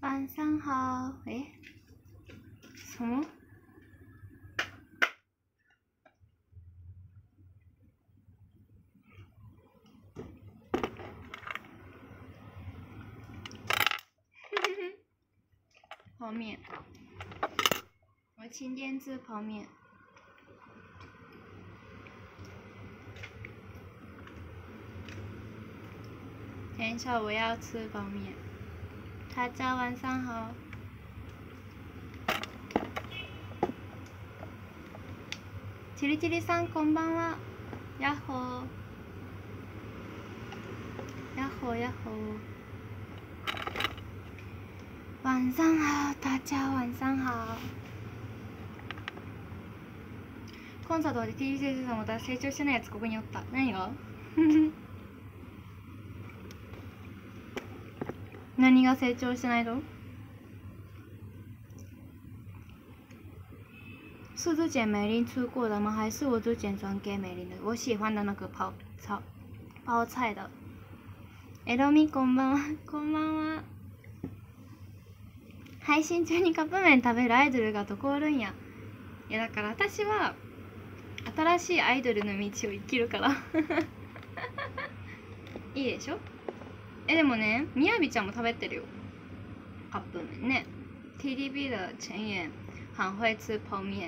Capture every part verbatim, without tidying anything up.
晚上好。哎，什么？泡面，我今天吃泡面。等一下，我要吃泡面。大家晚上好。チリチリさんこんばんは。やっほー。やっほーやっほー。晚上好，大家晚上好。コンサートで ティージェー さんまた成長してないやつここにおった。何が何が成長してないの？是之前美玲出过的吗？还是我之前转给美玲的？我喜欢的那个泡炒泡菜的。エロミこんばんは。こんばんは。配信中にカップ麺食べるアイドルがどこおるんや。いやだから私は新しいアイドルの道を生きるからいいでしょ。えでもね、みやびちゃんも食べてるよカップ麺ね。 ティーディービー 的陈妍很会吃泡面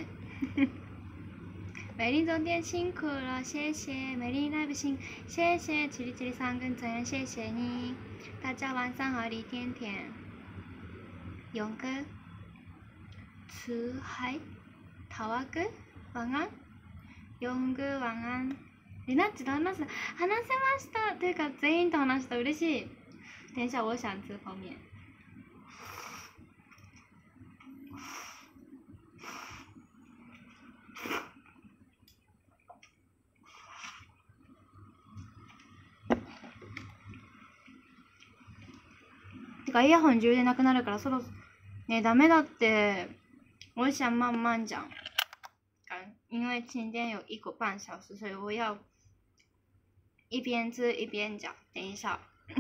美丽总店辛苦了，谢谢美丽 live 辛，谢谢チリチリさん跟陈妍，谢谢你。大家晚上好，李甜甜，勇哥，慈海，タワ哥，晚安。勇哥晚安。リナッチと話す話せました。というか全員と話した。嬉しい。等一下，我想吃泡面。てかイヤホン充電なくなるからそろねダメだって。我想慢慢讲，因为今天有一个半小时，所以我要一边吃一边讲。等一下，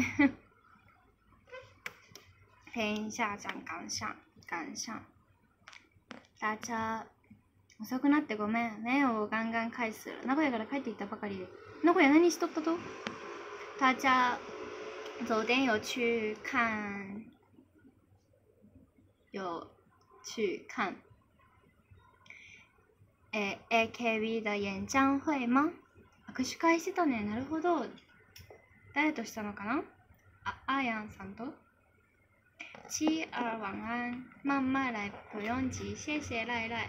等一下讲感想感想。大家遅くなってごめんね。我刚刚开始了。名古屋から帰っていったばかりで。名古屋何しとったと？大家昨天有去看，有去看，え エーケービー 的演唱会吗？握手会してたね。なるほど。誰としたのかな？あ、アーヤンさんと。七二晚安，慢慢来，不用急，谢谢赖赖。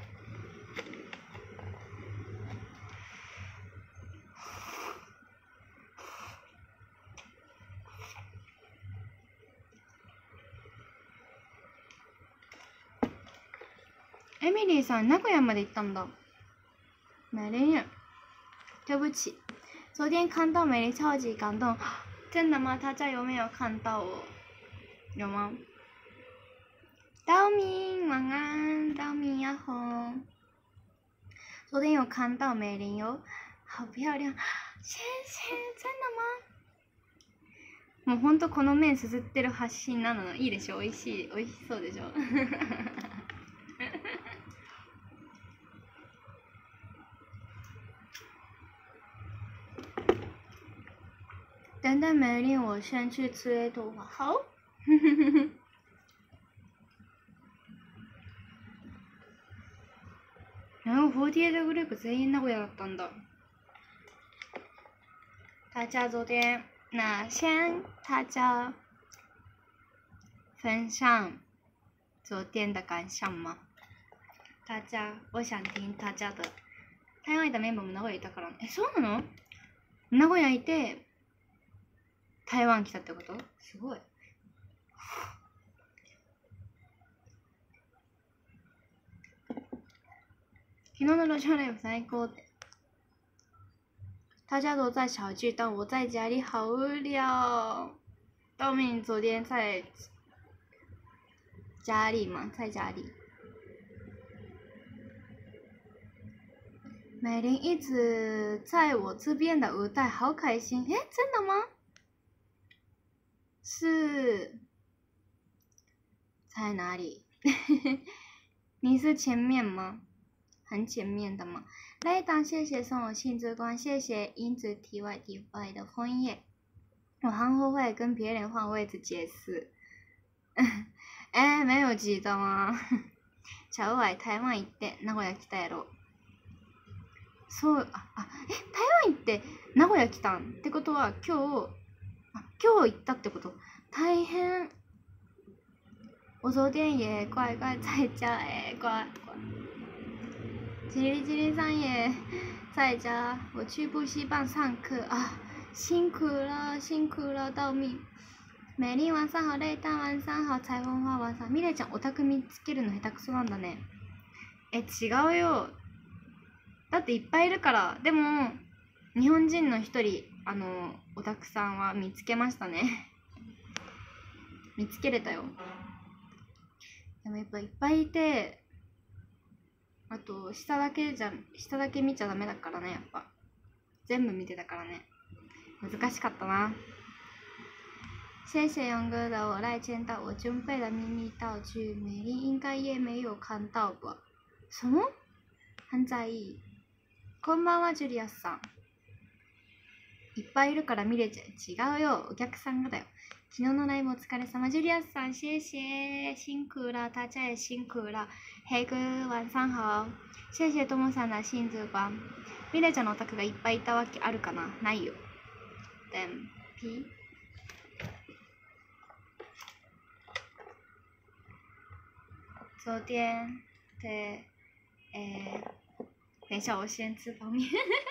エミリーさん、名古屋まで行ったんだ。美玲，对不起，昨天看到美玲超级感动。真的吗？大家有没有看到我？有吗？道明晚安，道明呀吼。昨天有看到美玲哟，好漂亮，谢谢。真的吗？もうほんとこの麺すすってる発信なの。いいでしょ。美味しい美味しそうでしょ等等美玲，我先去吃一头发。好。然后フォーティーエイトグループ全員名古屋だったんだ。大家昨天，那先大家分享昨天的感想吗？大家，我想听大家的。台湾いたメンバーも名古屋いたからね。え、そうなの？名古屋いて台湾来たってこと？すごい。昨日的楼下 live 最高的。大家都在小巨蛋，我在家里好无聊。道明昨天在家里吗？在家里。美玲一直在我这边的舞台，好开心。诶，真的吗？是在哪里？你是前面吗？很前面的吗？来档，谢谢送我幸之光，谢谢英子 T Y D Y 的枫叶。我很后悔跟别人换位置解释。えー、没有记得吗？ちゃうわい、台湾行って名古屋来たやろ。そう、あ、あ、え、台湾行って名古屋来たんってことは今日、あ、今日行ったってこと？大変。我昨天也乖乖在家，哎，乖乖。叽里叽里上也在家，我去补习班上课啊，辛苦了，辛苦了，到み。メリン晚上好，レイタン晚上好，彩虹花晚上。ミレイちゃんオタク見つけるの下手くそなんだね。え、違うよ。だっていっぱいいるから。でも日本人の一人あのオタクさんは見つけましたね。見つけれたよ。でもやっぱいっぱいいて、あと下だけじゃ下だけ見ちゃダメだからね。やっぱ全部見てたからね。難しかったな。谢谢勇哥的我来见到我准备了秘密道具，美丽应该也没有看到吧？什么？很在意。こんばんはジュリアスさん。いっぱいいるから見れちゃう。違うよ、お客さんがだよ。昨日のライブお疲れ様。ジュリアスさん、谢谢辛苦了，大家也辛苦了。黑哥晚上好。谢谢ともさんの新ズバン。ミレちゃんのお宅がいっぱいいたわけあるかな？ないよ。でんぴ。昨天对，诶，等一下，我先吃泡面。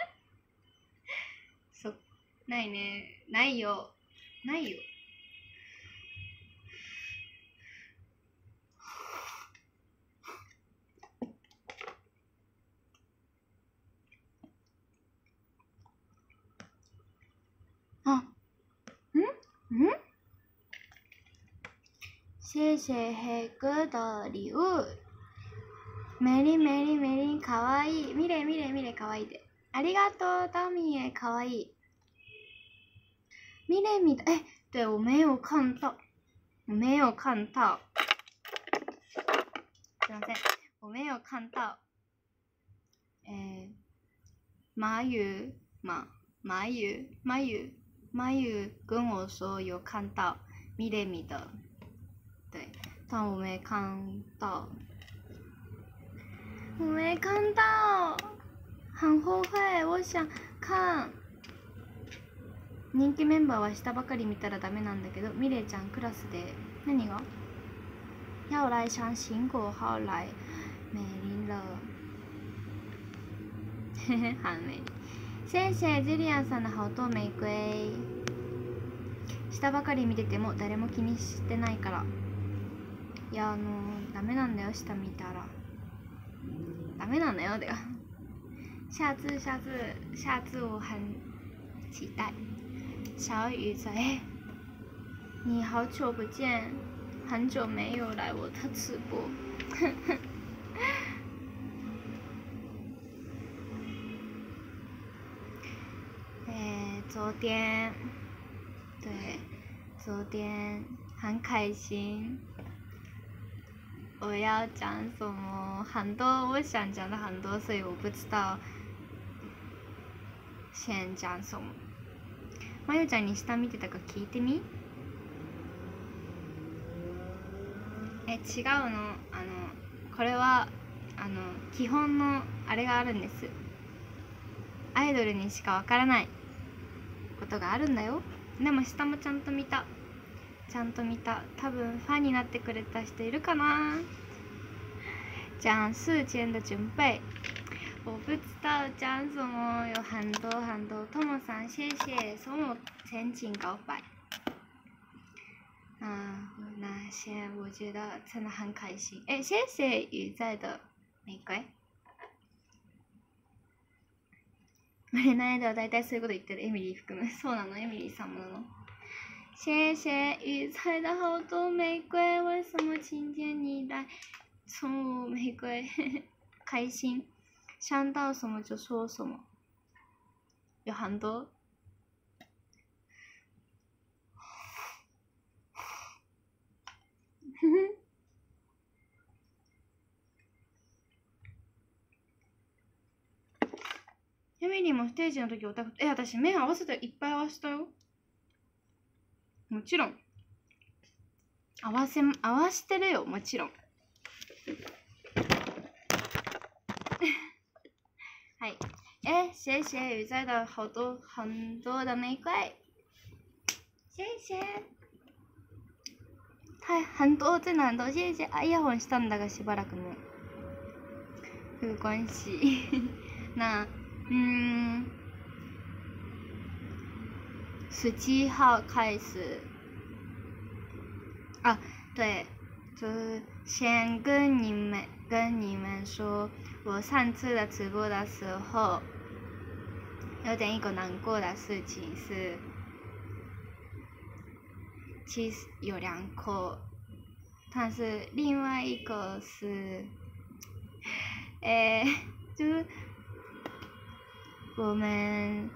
そ、ないね、ないよ、ないよ。あ、ん？ん？谢谢黑哥的礼物。メリメリメリかわいい。ミレミレミレかわいいで。ありがとう、タミエかわいい。ミレミだ。え、对，我没有看到，我没有看到。すいません，我没有看到。えー、马宇马马宇马宇马宇跟我说有看到ミレミ的，对，但我没看到。我没看到，很后悔。我想看。人気メンバーは下ばかり見たらダメなんだけど、ミレイちゃんクラスで何が？要来上新国号来美丽了。很美。谢謝ジュリアンさんのハート玫瑰。下ばかり見てても誰も気にしてないから。いや、あのダメなんだよ、下見たら。ダメなのよ的。下次下次下次我很期待。小雨在，哎，你好久不见，很久没有来我的直播。哎，昨天，对，昨天很开心。我要讲什么？很多我想讲的很多，所以我不知道先讲什么。まゆちゃんに下見てたか聞いてみ？え、違うの。あのこれはあの基本のあれがあるんです。アイドルにしかわからないことがあるんだよ。でも下もちゃんと見た。ちゃんと見た。多分ファンになってくれた人いるかな。讲事前的准备，我不知道讲什么，有很多很多。ともさん，谢谢送我前情告白。嗯，那些我觉得真的很开心。哎，谢谢雨在的玫瑰。売れない間は大体そういうこと言ってる。エミリー含む。そうなの、エミリーさんもなの。谢谢雨在的好多玫瑰，为什么今天你来送我玫瑰？开心，想到什么就说什么，有很多。 エミリーもステージの時オタク、え、私目合わせていっぱい合わせたよ。もちろん。合わせ、合わしてるよ、もちろん。はい。哎，谢谢鱼仔的好多很多的玫瑰，谢谢。はい、很多真的很多，谢谢。啊，イヤホンしたんだがしばらくも。没关系。那，嗯，十七号开始。啊，对，就是先跟你们跟你们说，我上次的直播的时候，有点一个难过的事情是，其实有两口，但是另外一个是，诶，就是我们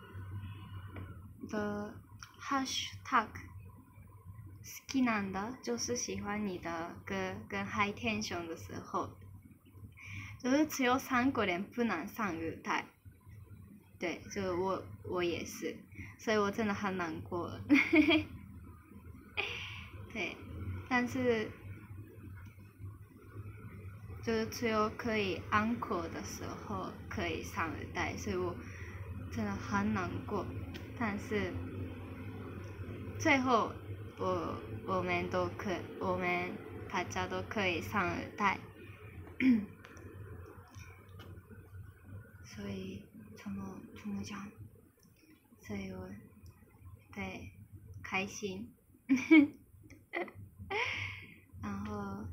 的 hashtag。好きなんだ，就是喜欢你的歌跟 high tension 的时候，就是只有三个人不能上舞台，对，就我我也是，所以我真的很难过。对，但是就是只有可以 encore 的时候可以上舞台，所以我真的很难过，但是最后。我我们都可，我们大家都可以上舞台，所以怎么怎么讲？所以我对开心，然后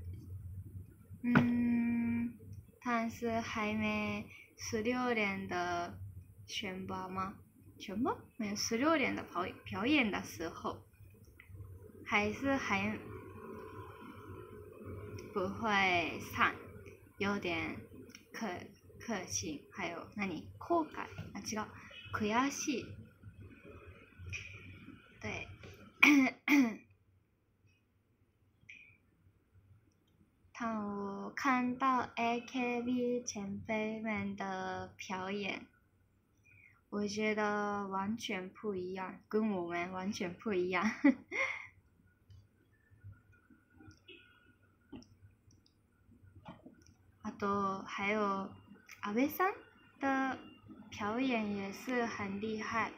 嗯，但是还没十六年的选拔吗？选拔没有十六年的表表演的时候。还是还不会上，有点可可惜，还有那里後悔啊，違う，悔しい。对，当我看到 A K B 前辈们的表演，我觉得完全不一样，跟我们完全不一样。あと还有阿部さん的表演也是很厉害。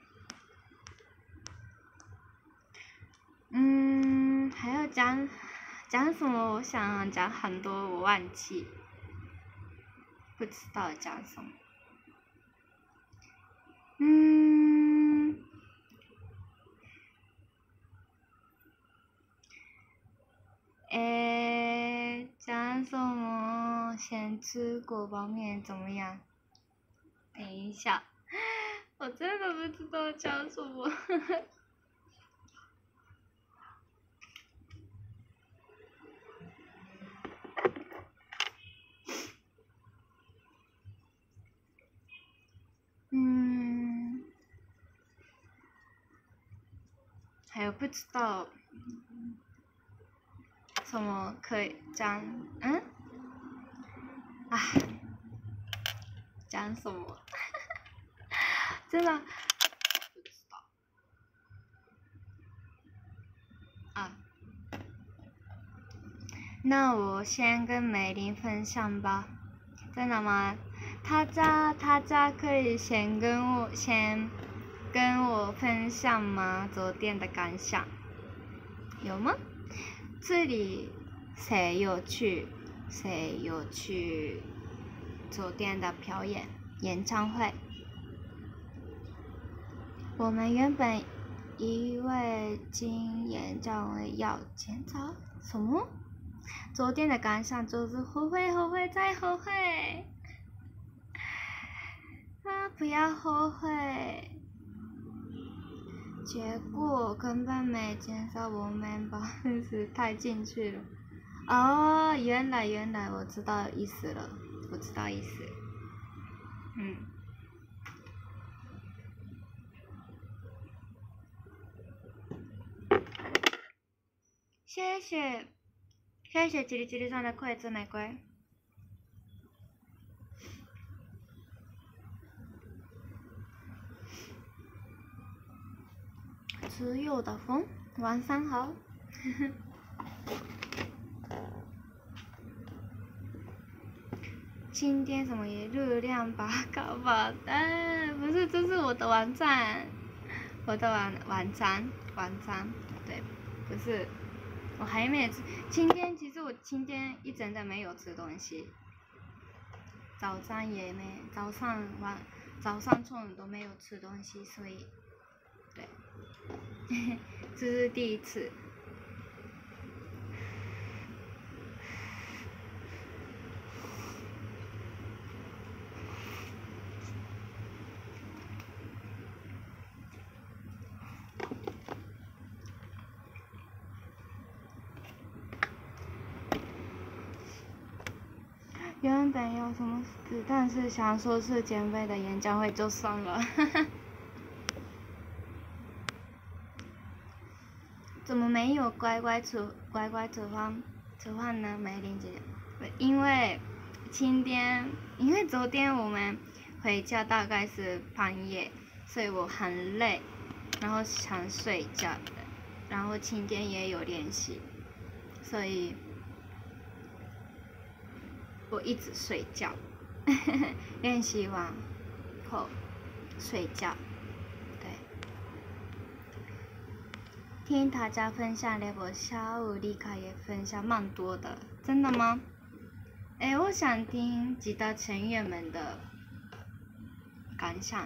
嗯，还要讲讲什么？我想讲很多，我忘记，不知道讲什么。嗯，诶，讲什么？先吃锅包面怎么样？等一下，我真的不知道讲什么。嗯，还有不知道什么可以讲？嗯？啊，讲什么？真的不知道。啊，那我先跟美玲分享吧。真的吗？大家大家可以先跟我先跟我分享吗？昨天的感想有吗？这里谁有去？谁有去昨天的表演演唱会？我们原本以为今演唱会要检查什么？昨天的感想就是后悔后悔再后悔啊！不要后悔。结果根本没介绍我们吧，真是太进去了。哦，原来原来我知道意思了，我知道意思。嗯。谢谢，谢谢チリチリさん的馈赠玫瑰。 自由的风，晚上好。今天什么也热量拔高吧？哎，不是，这是我的晚餐，我的晚晚餐晚餐，对，不是，我还没吃。今天其实我今天一整天没有吃东西，早上也没，早上晚早上中午都没有吃东西，所以，对，这是第一次。原本有什么事，但是想说是减肥的演讲会就算了。怎么没有乖乖吃乖乖吃饭吃饭呢？梅玲姐姐，因为今天因为昨天我们回家大概是半夜，所以我很累，然后想睡觉，然后今天也有练习，所以。我一直睡觉，练习完后睡觉，对。听大家分享了，我下午离开也分享蛮多的，真的吗？哎，我想听吉他成员们的感想。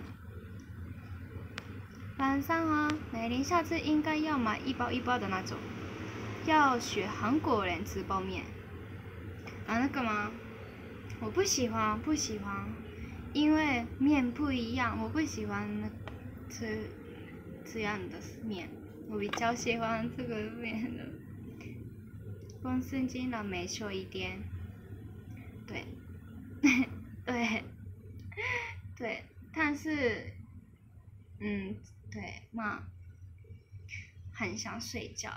晚上好，美玲下次应该要买一包一包的那种，要学韩国人吃泡面。啊，那个吗？我不喜欢，不喜欢，因为面不一样，我不喜欢吃这样的面，我比较喜欢这个面的，风圣经的美秀一点，对，对，对，但是，嗯，对嘛，很想睡觉。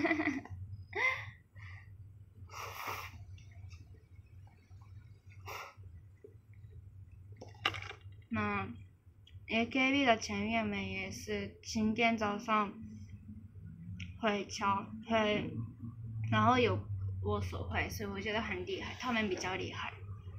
那 A K B 的成员们也是今天早上会敲会，然后有握手会，所以我觉得很厉害，他们比较厉害。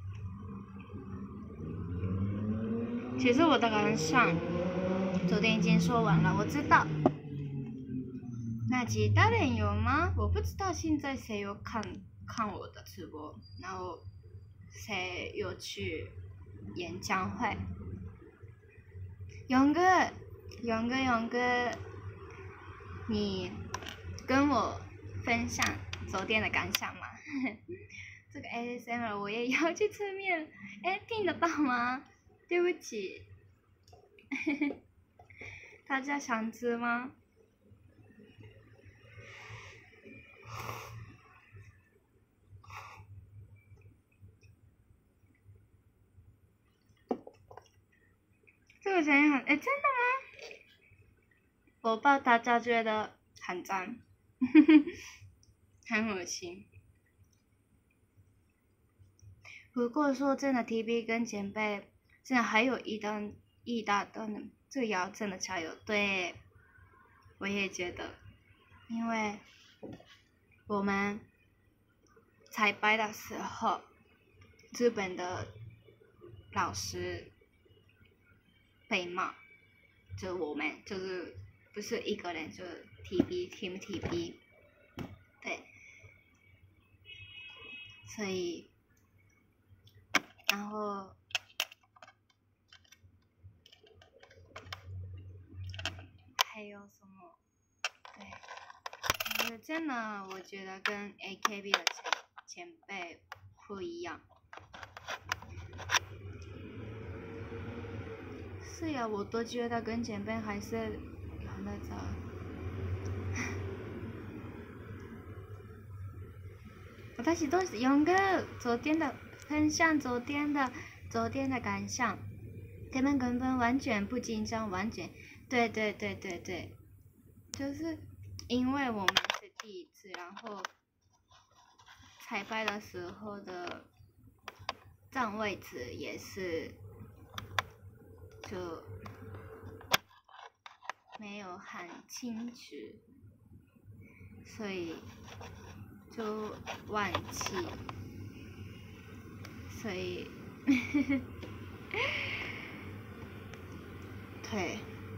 其实我的感想昨天已经说完了，我知道。那其他人有吗？我不知道现在谁有看看我的直播，然后谁有去演讲会。勇哥，勇哥，勇哥，你跟我分享昨天的感想吗？这个 A S M R 我也要去吃面，哎，听得到吗？对不起，大家想吃吗？这个声音很，哎，真的吗？我怕大家觉得很脏，很恶心。不过说真的 ，T B 跟前辈真的还有一大一大段，这个要真的加油。对，我也觉得，因为我们彩排的时候，日本的老师被骂，就我们就是不是一个人，就是 T B Team T B， 对，所以。然后还有什么？对，真的，我觉得跟 A K B 的前前辈不一样。是呀，我都觉得跟前辈还是有那种。私どうして勇哥昨天的分享，昨天的昨天的感想，他们根本完全不紧张，完全，对对对对对，就是因为我们是第一次，然后彩排的时候的站位置也是就没有很清楚，所以就忘记，所以对。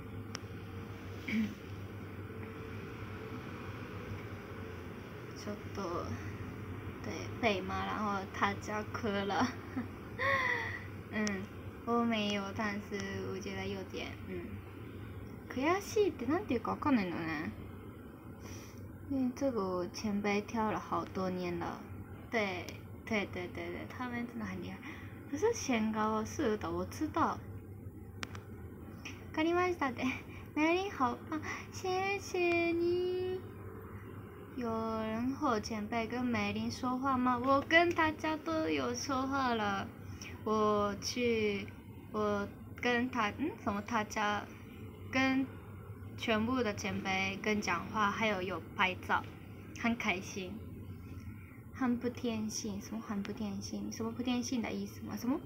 ちょっと对背嘛，然后他家哭了，嗯，我没有，但是我觉得有点，嗯，悔しいってなんていうかわかんないのね。因为这个我前辈跳了好多年了，对对对对对，他们真的很厉害。可是显高是的，我知道。わかりましたで。美丽好棒，谢谢你。有人和前辈跟美玲说话吗？我跟大家都有说话了。我去，我跟他，嗯，什么他家，跟全部的前辈跟讲话，还有有拍照，很开心。很不天性，什么很不天性？什么不天性的意思吗？什么？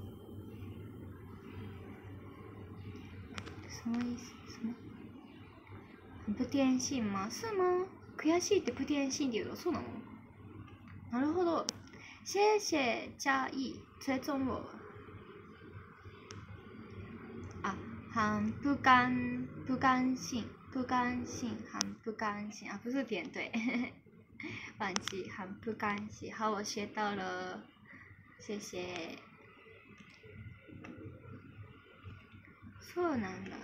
什么意思？什么？很不天性吗？是吗？悔しいって不天性って言うの？そうなの？なるほど。谢谢嘉义追踪我。啊，很不甘不甘心不甘心很不甘心啊，不是点对，忘记很不甘心。好，我学到了，谢谢。そうなんだ。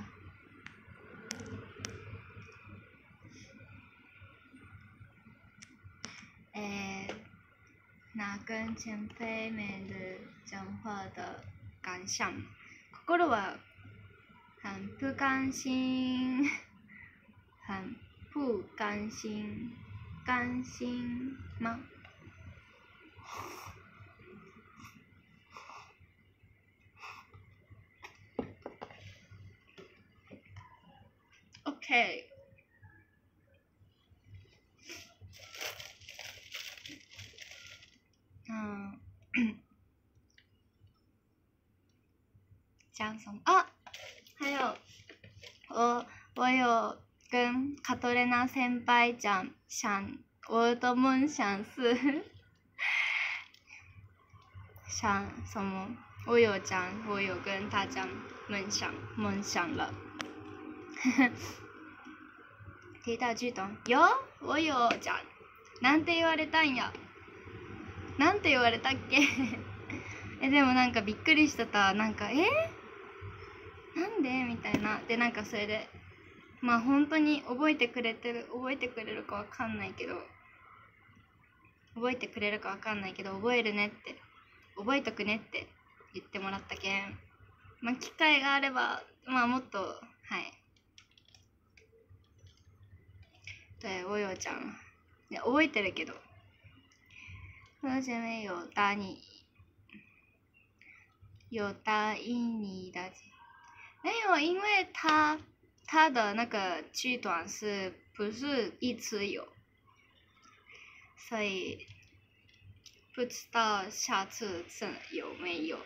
诶，那跟前辈们的讲话的感想，心は很不甘心，很不甘心，甘心吗？OK。嗯，讲什么啊？还有，我我有跟卡托琳娜先輩讲，想我的梦想是想什么？我有讲，我有跟他讲梦想，梦想了。听到句懂？有，我有讲。なんて言われたんや。なんて言われたっけ？え、でもなんかびっくりしてた。なんか、えなんでみたいな。で、なんかそれで、まあ本当に覚えてくれてる、覚えてくれるかわかんないけど、覚えてくれるかわかんないけど、覚えるねって、覚えとくねって言ってもらったけん、まあ機会があれば、まあもっと、はい。对，我有讲。いや、覚えてるけど。我前面有答你，有答应你的，没有，因为他他的那个剧短是不是一直有，所以不知道下次真有没有。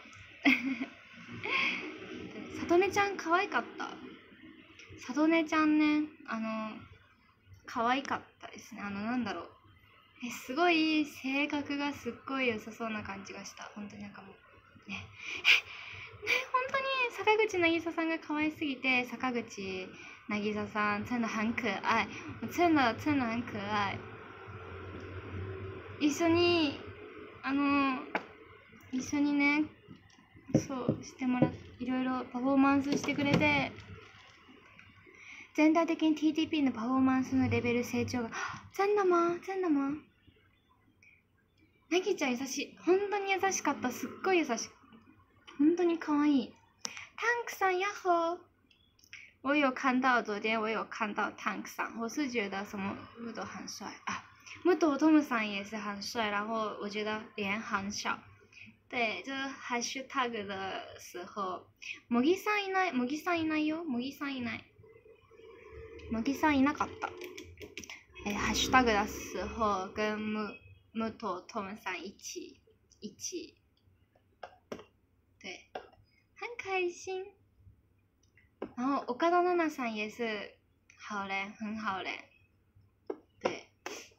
さとねちゃん可愛かった。さとねちゃんね、あの可愛かったですね。あのなんだろう。え、すごい性格がすっごい良さそうな感じがした。本当になんかもうね、え、ね、本当に坂口渚さんが可愛すぎて、坂口渚さん真的很可愛、真的真的很可愛。一緒にあの一緒にね、そうしてもらって、いろいろパフォーマンスしてくれて、全体的に ティーティーピー のパフォーマンスのレベル成長が、真的吗？真的吗？なぎちゃん優しい。本当に優しかった。すっごい優しい。本当に可愛い。Tank さん、ヤッホー。我有看到，昨天我有看到 Tank さん，我是觉得什么木头很帅啊，木头トムさん也是很帅，然后我觉得脸很小。对，就是ハッシュタグ的时候，茂木さんいない、茂木さんいないよ、茂木さんいない。茂木さんいなかった。え、ハッシュタグ的时候跟木木头トムさん一起一起，对，很开心。然后岡田奈々さん也是好嘞，很好嘞。对。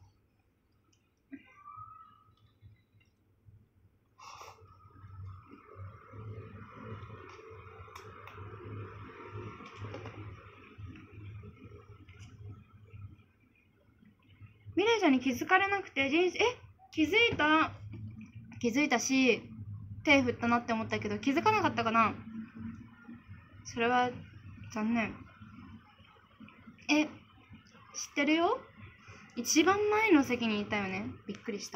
ミレイちゃんに気づかれなくて、人生、え、気づいた。気づいたし、手振ったなって思ったけど、気づかなかったかな。それは、残念。え、知ってるよ。一番前の席にいたよね。びっくりした。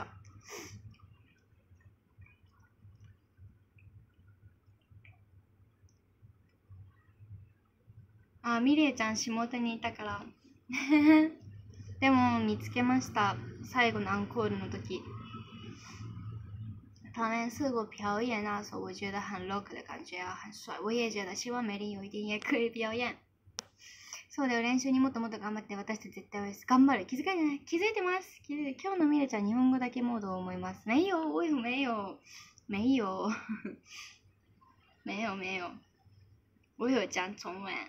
あ、ミレイちゃん下手にいたから。でも見つけました。最後のアンコールの時。他们四部表演那时候，我觉得很 rock 的感觉啊，很帅。我也觉得，希望美丽有一天也可以表演。そうだよ、練習にもっともっと頑張って、私たち絶対です。頑張る。気づかない気づいてます。気づいて今日のミレちゃん、日本語だけモードを思います。没有，我有没有？没有。没有没有。我有讲中文。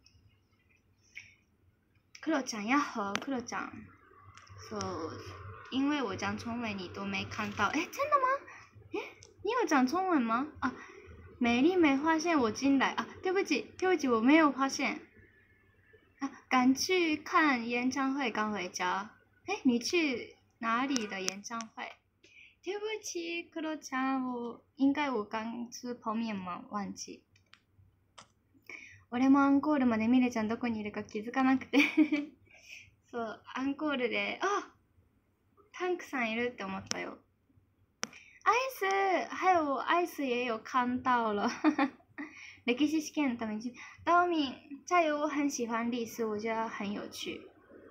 クロちゃん、やっほー、クロちゃん。そう。因为我讲中文，你都没看到。哎，真的吗？哎，你有讲中文吗？啊，美丽没发现我进来啊，对不起，对不起，我没有发现。啊，赶去看演唱会，刚回家。哎，你去哪里的演唱会？对不起，クロちゃん，我应该我刚吃泡面吗？忘记。俺もアンコールまでミレちゃんどこにいるか気づかなくてそう、アンコールで、あ、タンクさんいるって思ったよ。アイス、还有アイス也有看到了歴史試験のために。ダオミン、加油！我很喜欢历史，我觉得很有趣。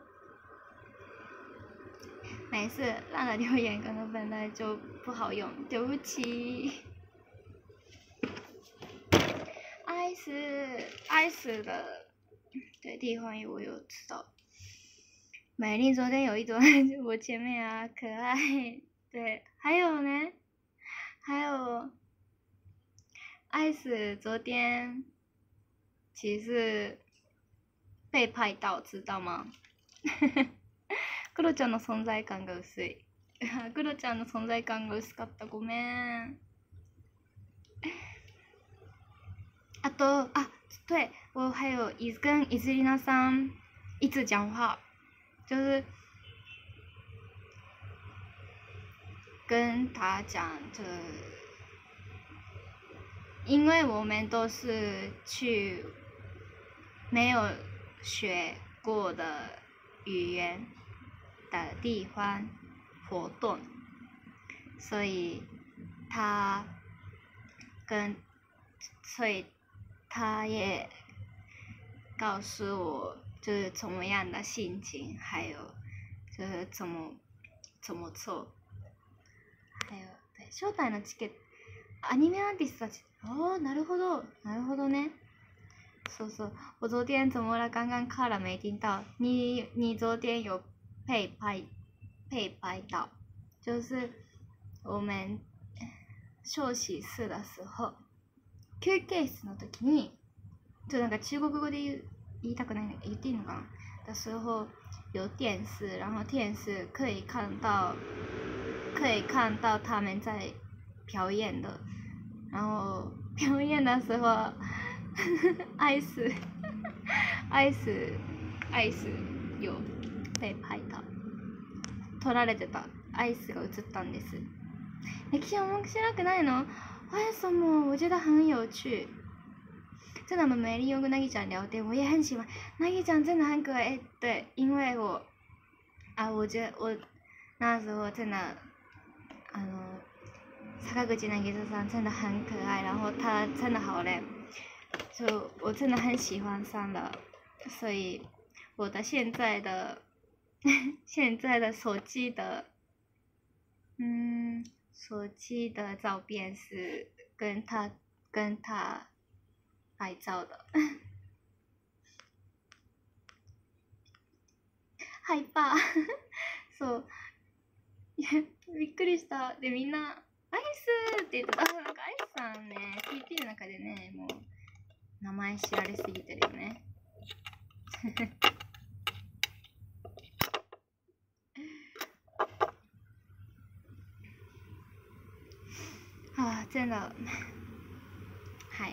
没事，烂的留言可能本来就不好用，对不起。爱死爱死的，对，地方我有知道。美丽昨天有一朵我前面啊，可爱。对，还有呢，还有，爱死昨天其实被拍到，知道吗？クロちゃんの存在感が薄い。クロちゃんの存在感が薄かった。ごめん。あと、啊，对，我还有伊跟伊兹丽娜さん一直讲话，就是跟他讲，这因为我们都是去没有学过的语言的地方活动，所以他跟所以。他也告诉我，就是怎么样的心情，还有就是怎么怎么做，还有对招待のチケット、アニメアーティストたち。哦，なるほど，なるほどね。そうそう，我昨天怎么了？刚刚看了没听到？你你昨天有被拍被拍到，就是我们休息室的时候。休憩室の時にちょっとなんか中国語で言う言いたくない言っていいのかな？的时候有电视，然后电视可以看到可以看到他们在表演的，然后表演的时候アイスアイスアイス有被拍到撮られてたアイスが映ったんです。歴史面白くないの？为什么？我觉得很有趣。真的，我们美丽又跟那一讲聊天，我也很喜欢。那一讲真的很可爱，对，因为我啊，我觉得我那时候真的，あの坂口渚さん真的很可爱，然后她真的好嘞，就我真的很喜欢上了，所以我的现在的现在的手机的，嗯。手机的照片是跟他跟他拍照的害怕そうびっくりした。でみんなアイスって言ってた。なんかアイスさんね ピーピー の中でねもう名前知られすぎてるよね啊，真的，嗨，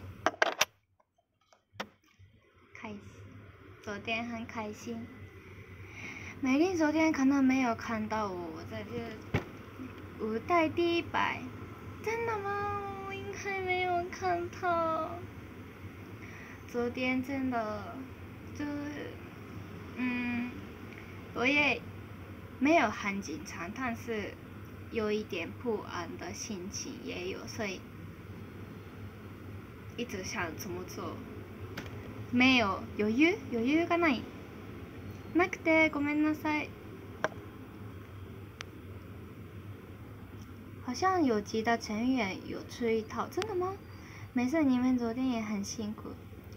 开心，昨天很开心。美丽昨天可能没有看到我在这舞台第一排，真的吗？我应该没有看到。昨天真的，就，嗯，我也没有很紧张，但是有一点不安的心情也有，所以一直想怎么做。没有余裕，余裕がない。なくてごめんなさい。好像有集的成员有出一套，真的吗？没事，你们昨天也很辛苦。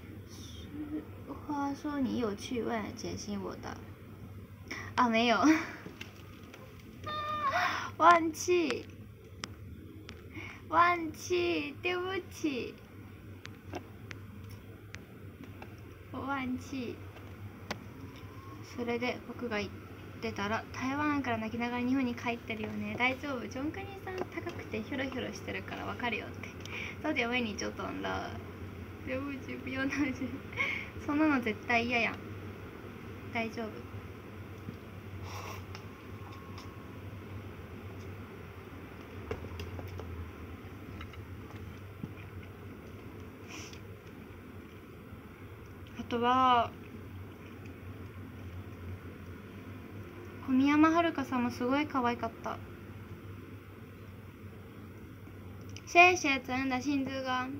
话说你有去问解析我的？啊，没有，忘记，忘记，对不起，我忘记。それで僕が言ってたら台湾から泣きながら日本に帰ってるよね。大丈夫？ジョンクニさん高くてヒョロヒョロしてるからわかるよって。そうだよ、为你就懂了。对不起，不要那些。そんなの絶対嫌やん。大丈夫。あとは小宮山遥さんもすごい可愛かった。谢谢真的新之が。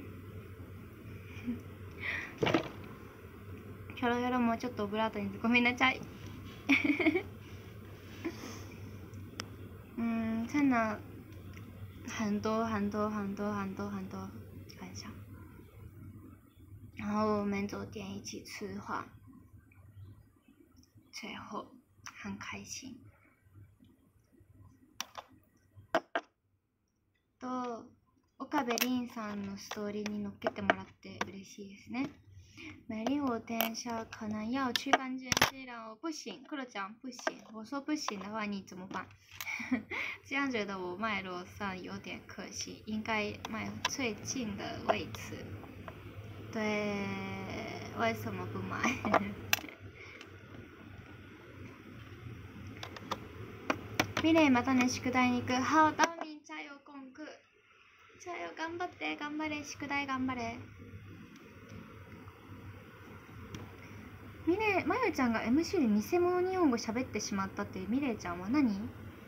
ヒョロヒョロもうちょっとオブラートにごめんなさい。嗯，真的很多很多很多很多很多感想。然后我们昨天一起吃饭，最后很开心。と岡部凛さんのストーリーに乗っけてもらって嬉しいですね。美丽我等下可能要去办件事了，我不行，克洛讲不行，我说不行的话你怎么办？这样觉得我卖楼上有点可惜，应该卖最近的位置。对，为什么不买？ミレイまたね、宿題に行く。はおたみん、チャヨコンク。チャヨ頑張って、頑張れ、宿題頑張れ。ミレイ、まゆちゃんが エムシー で偽物日本語喋ってしまったってミレイちゃんは何？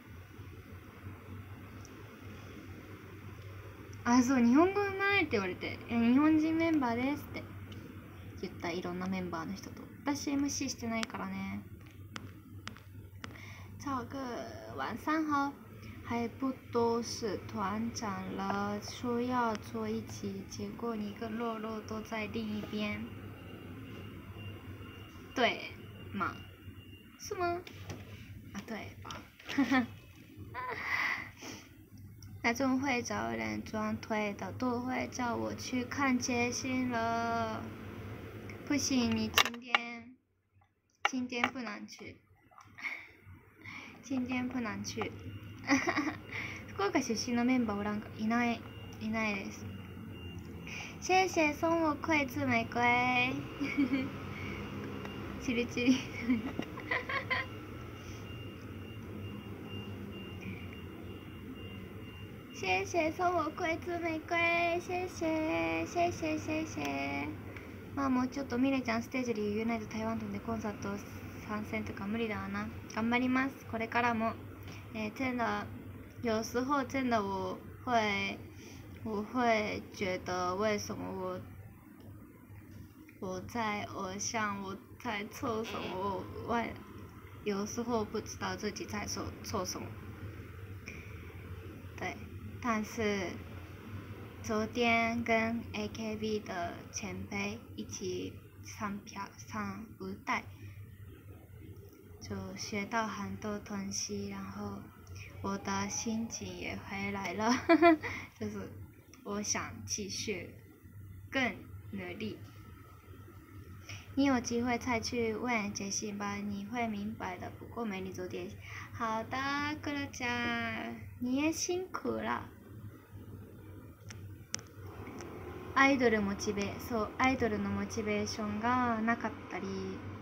あ、そう、日本語うまいって言われて、日本人メンバーですって言った、いろんなメンバーの人と。私 エムシー してないからね。这个晚上好，还不都是团长了，说要做一集，结果你跟洛洛都在另一边。对嘛？是吗？啊，对吧？那种会找人装推的都会叫我去看街星了。不行，你今天今天不能去，今天不能去。福岡出身のメンバーおらんかいないいないです。谢谢送我筷子玫瑰。チリチリ。谢谢送我筷子玫瑰，谢谢谢谢谢谢。まあもうちょっとミレちゃんステージでユナイト台湾でコンサート参戦とか無理だわな。頑張ります。これからも。えー、真的有时候真的我会我会觉得为什么我我在偶像我在做什么，我我有时候不知道自己在做做什么。对，但是昨天跟 A K B 的前辈一起上票上舞台，就学到很多东西，然后我的心情也回来了，就是我想继续更努力。你有机会再去问杰西吧，你会明白的。不过美丽昨天，好的，克洛ちゃん，你也辛苦了。 アイドルモチベそうアイドルのモチベーションがなかったり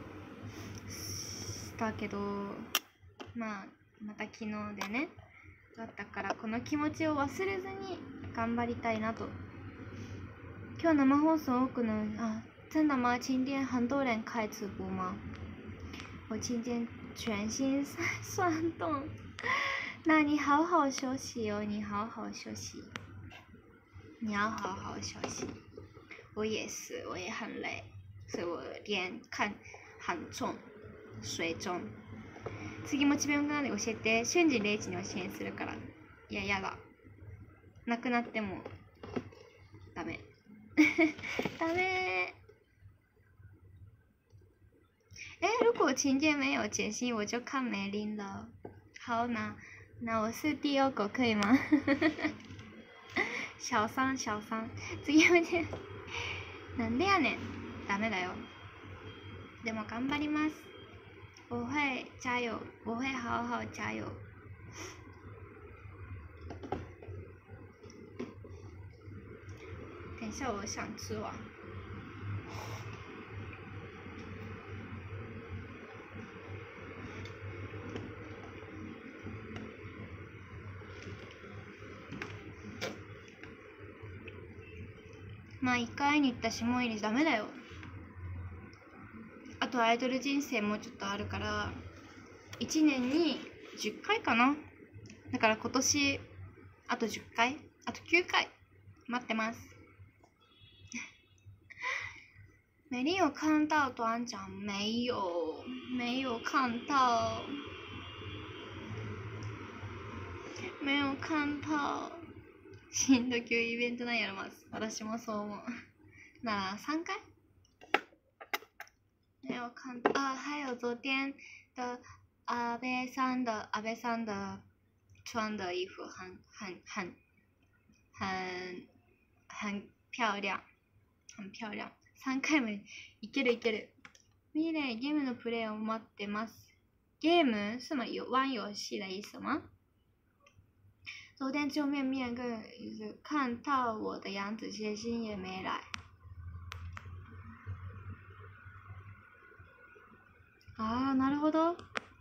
したけど、まあまた昨日でねだったから、この気持ちを忘れずに頑張りたいなと。今日生放送多くのあ真的吗？今天很多人开直播吗？我今天全身酸痛。那你好好休息哦，你好好休息，你要好好休息。我也是，我也很累，所以我脸看很重，水肿。次モチベーションが教えて、瞬時零時に教えするから。いや、やだ。なくなってもダメ。ダメ。哎，如果晴天没有解析，我就看梅林了。好，那那我是第二个，可以吗？小三小三，次もちなんでやねん。ダメだよ。でも頑張ります。我会加油，我会好好加油。等一下，我想吃完。まあ一回会いに行ったしもういいダメだよ。あとアイドル人生もうちょっとあるからいちねんにじゅっかいかな。だから今年あとじゅっかいあときゅうかい待ってます。美丽有看到团长没有？没有看到，没有看到。新土球イベントなんやろます。私もそう思う。那三回？没有看到啊，还有昨天的阿贝桑的阿贝桑的穿的衣服很很很很很漂亮，很漂亮。三回目いけるいける。ミレイゲームのプレイを待ってます。ゲーム是吗？玩游戏的意思吗？昨天就面面跟看到我的样子，写信也没来。啊，なるほど。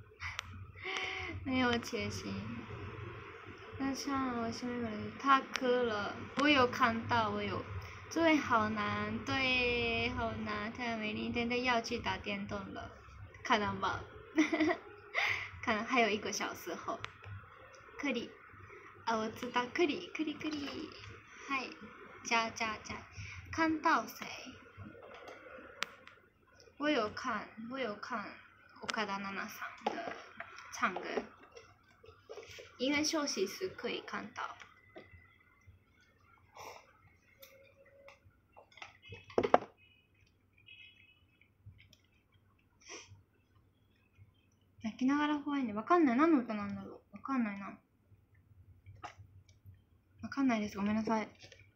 没有写信。那像我下面个人，他磕了，我有看到，我有。对，好难，对，好难。太阳美丽真的要去打电动了，看到吧？可能还有一个小时后。クリ。あ、我知道，クリクリクリ。はい。じゃじゃじゃ。看到谁？我有看，我有看岡田奈々さん的唱歌，因为休息时可以看到。泣きながら怖いね。わかんない。何の歌なんだろう。わかんないな。わかんないです。ごめんなさい。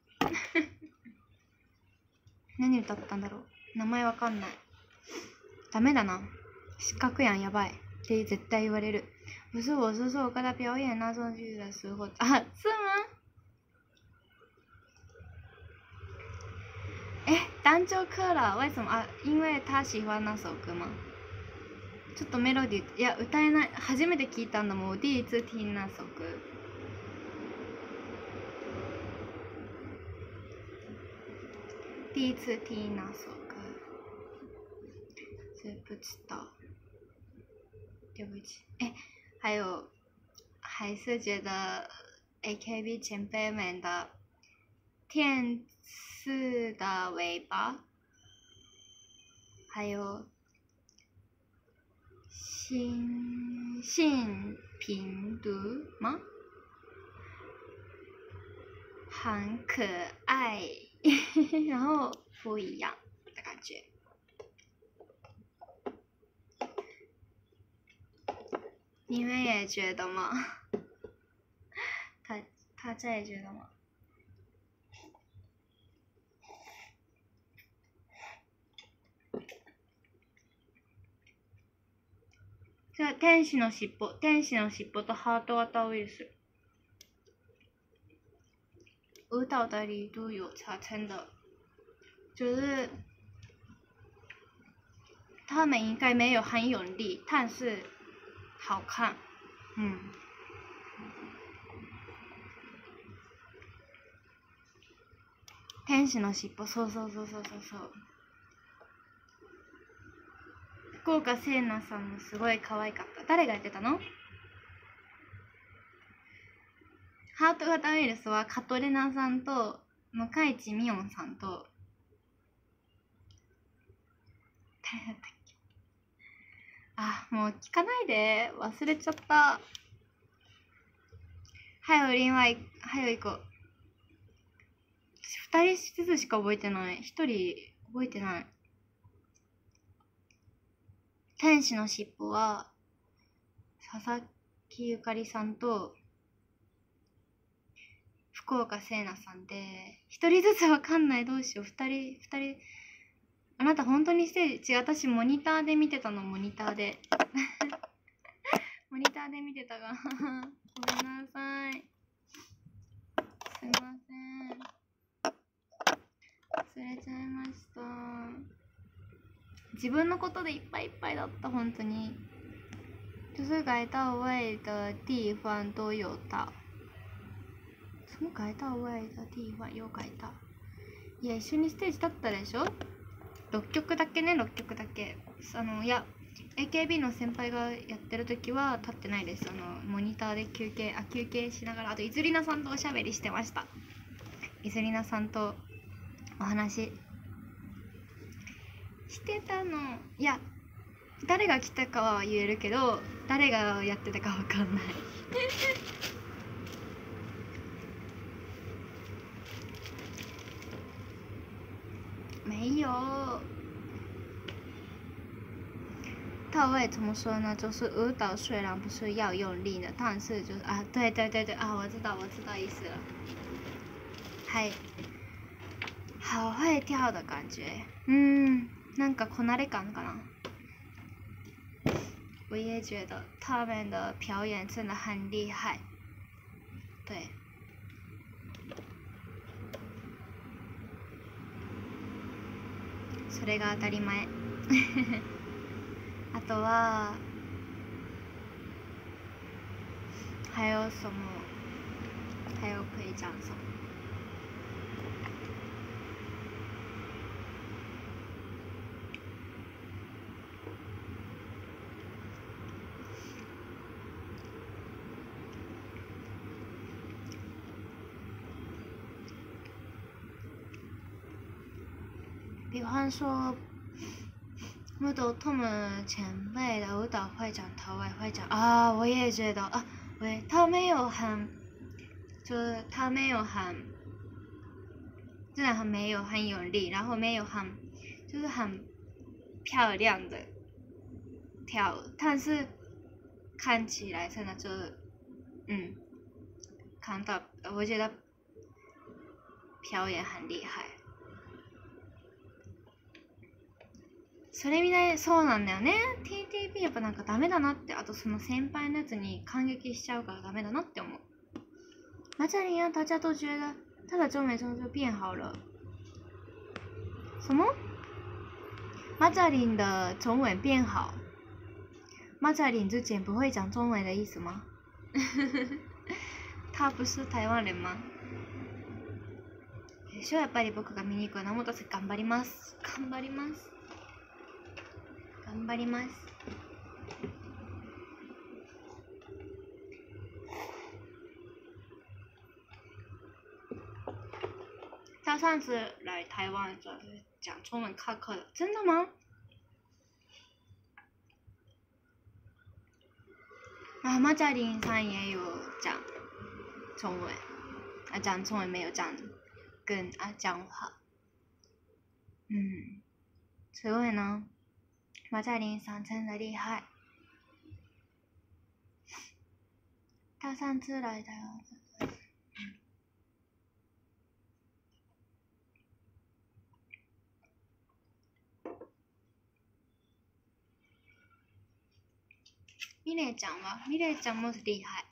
何歌ったんだろう。名前わかんない。ダメだな。失格やん、やばい。って絶対言われる。不是我是说岡田表演那种剧的时候。啊，是吗？哎，单周课了。为什么啊？因为他喜欢那首歌吗？ちょっとメロディー、いや歌えない。初めて聞いたんだもん。第一次听那首歌。第一次听那首歌，是不知道，对不起。哎，还有，还是觉得 A K B 前辈们的天使的尾巴，还有性性平读吗？很可爱，然后不一样的感觉。你们也觉得吗？他他这也觉得吗？じゃあ天使の尻尾、天使の尻尾とハート型ウイルス。舞蹈的力度有差，真的。 就是他们应该没有很有力，但是好看。嗯。天使のしっぽ、そうそうそうそうそうそう。福岡聖奈さんもすごい可愛かった。誰がやってたの？ハート型ウイルスはカトレナさんと向井地美音さんと誰だったっけ？あ、もう聞かないで、忘れちゃった。はよりんは、はよ行こう。二人ずつしか覚えてない。一人覚えてない。天使のしっぽは佐々木ゆかりさんと福岡聖奈さんで、一人ずつわかんない。どうしよう。二人、二人。あなた本当にステージ、違う、私モニターで見てたの、モニターで。モニターで見てたが。ごめんなさい。すいません。忘れちゃいました。自分のことでいっぱいいっぱいだった、本当に。就是改到位的地方都有到。その改到位的地方有改到。いや、一緒にステージ立ったでしょ？ろっきょくだけね、ろっきょくだけ。あの、いや、エーケービー の先輩がやってる時は立ってないです。あの、モニターで休憩、あ、休憩しながら、あと、いずりなさんとおしゃべりしてました。いずりなさんとお話してたの。いや、誰が来たかは言えるけど、誰がやってたかわかんない。没有。到位怎么说呢？就是舞蹈虽然不是要用力的，但是就是啊，对对对对啊，我知道我知道意思了。はい。好会跳的感觉。嗯，なんかこなれ感かな。我也觉得他们的表演真的很厉害。对。それが当たり前。あとは还有什么？还有可以讲什么？比方说，木头他们前辈的舞蹈会长、头尾会长啊，我也觉得啊，喂，他没有很，就是他没有很，真的很没有很有力，然后没有很，就是很漂亮的跳舞，但是看起来真的就是，嗯，看到我觉得表演很厉害。それみんなそうなんだよね。 ティーティーピー やっぱなんかダメだなって、あとその先輩のやつに感激しちゃうからダメだなって思う。马嘉玲让大家都觉得他的中文中就变好了。什么？马嘉玲的中文变好？马嘉玲之前不会讲中文的意思吗？他不是台湾人吗？でしょ、やっぱり僕が見に行くは名もたせ頑張ります。頑張ります。頑張ります。他上次来台湾主要是讲中文开课的，真的吗？啊，马嘉玲她也有讲中文，啊，讲中文没有讲跟啊讲话，嗯，所以呢。马嘉玲さん真的厉害。他上次来台湾，ミレイちゃんはミレイちゃんも厉害。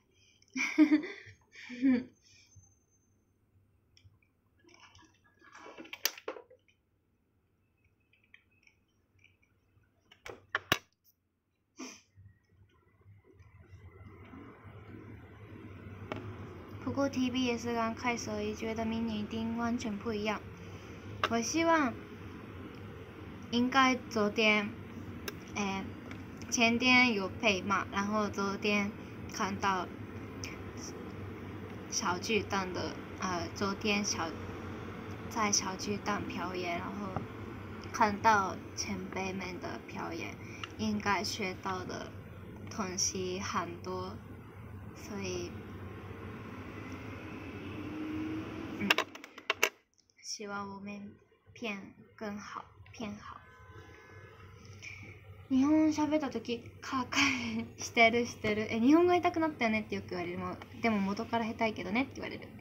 T V 也是刚开始而已，觉得明年一定完全不一样。我希望应该昨天，哎，前天有配嘛，然后昨天看到小巨蛋的，呃，昨天小在小巨蛋表演，然后看到前辈们的表演，应该学到的东西很多，所以，嗯，希望我们变更好，变好。日本喋った時カーカーしてるしてるえ日本語下手くなったよねってよく言われる。もでも元から下手いけどねって言われる。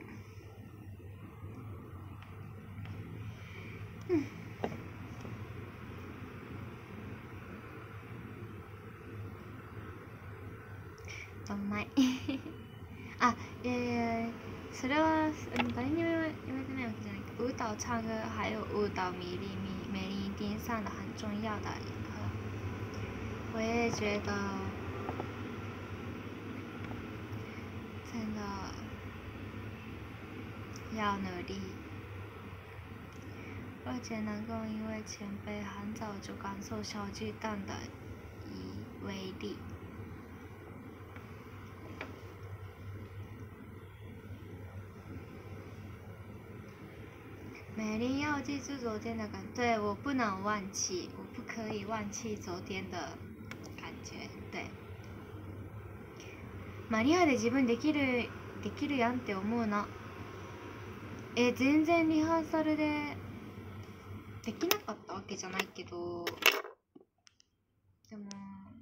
うんどんまいあえー、それは誰にも言われてないわけじゃないけど舞蹈唱歌还有舞蹈迷离迷美丽一定上的很重要的一个我也觉得真的要努力，而且能够因为前辈很早就感受小巨蛋的威力。美玲要记住昨天的感觉，对我不能忘记，我不可以忘记昨天的感觉。对。マリアで自分できるできるやんって思うの。え全然リハーサルでできなかったわけじゃないけど、でも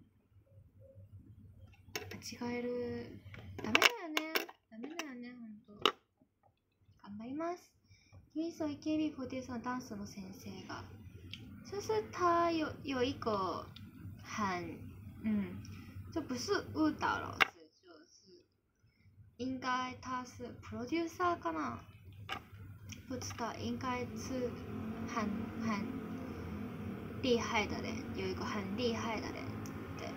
間違えるダメだよねダメだよねほんと。頑張ります。君说 A K B フォーティーセブン ダンスの先生が，就是他有有一个很嗯，就不是舞蹈老师，就是应该他是 producer かな，不知道，应该是很很厉害的人，有一个很厉害的人。对，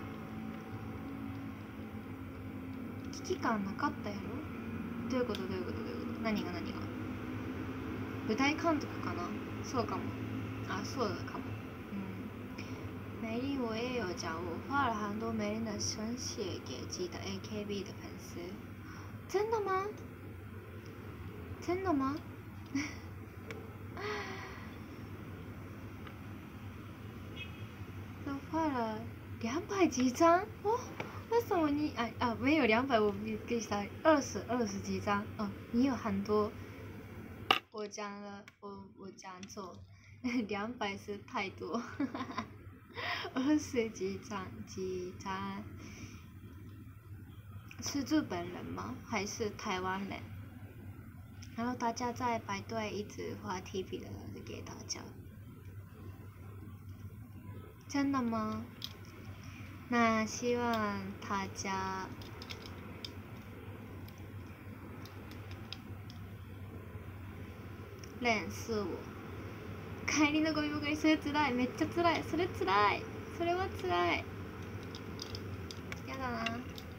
危機感なかったやろ？どういうことどういうことどういうこと？何が何が？舞台監督かな？そうかも。啊，そうかも。嗯，美丽我也有讲，我画了很多美丽的生写给记得 A K B 的粉丝。真的吗？真的吗？都画了两百几张哦？为什么你啊啊没有两百？我给他二十二十几张哦，你有很多。我讲了，我我讲错，两百是太多，二十几张几张，是日本人吗？还是台湾人？然后大家在排队一直画 T V 的给大家，真的吗？那希望大家。練習を帰りのゴミ箱にそれつらいめっちゃつらいそれつらいそれはつらいやだな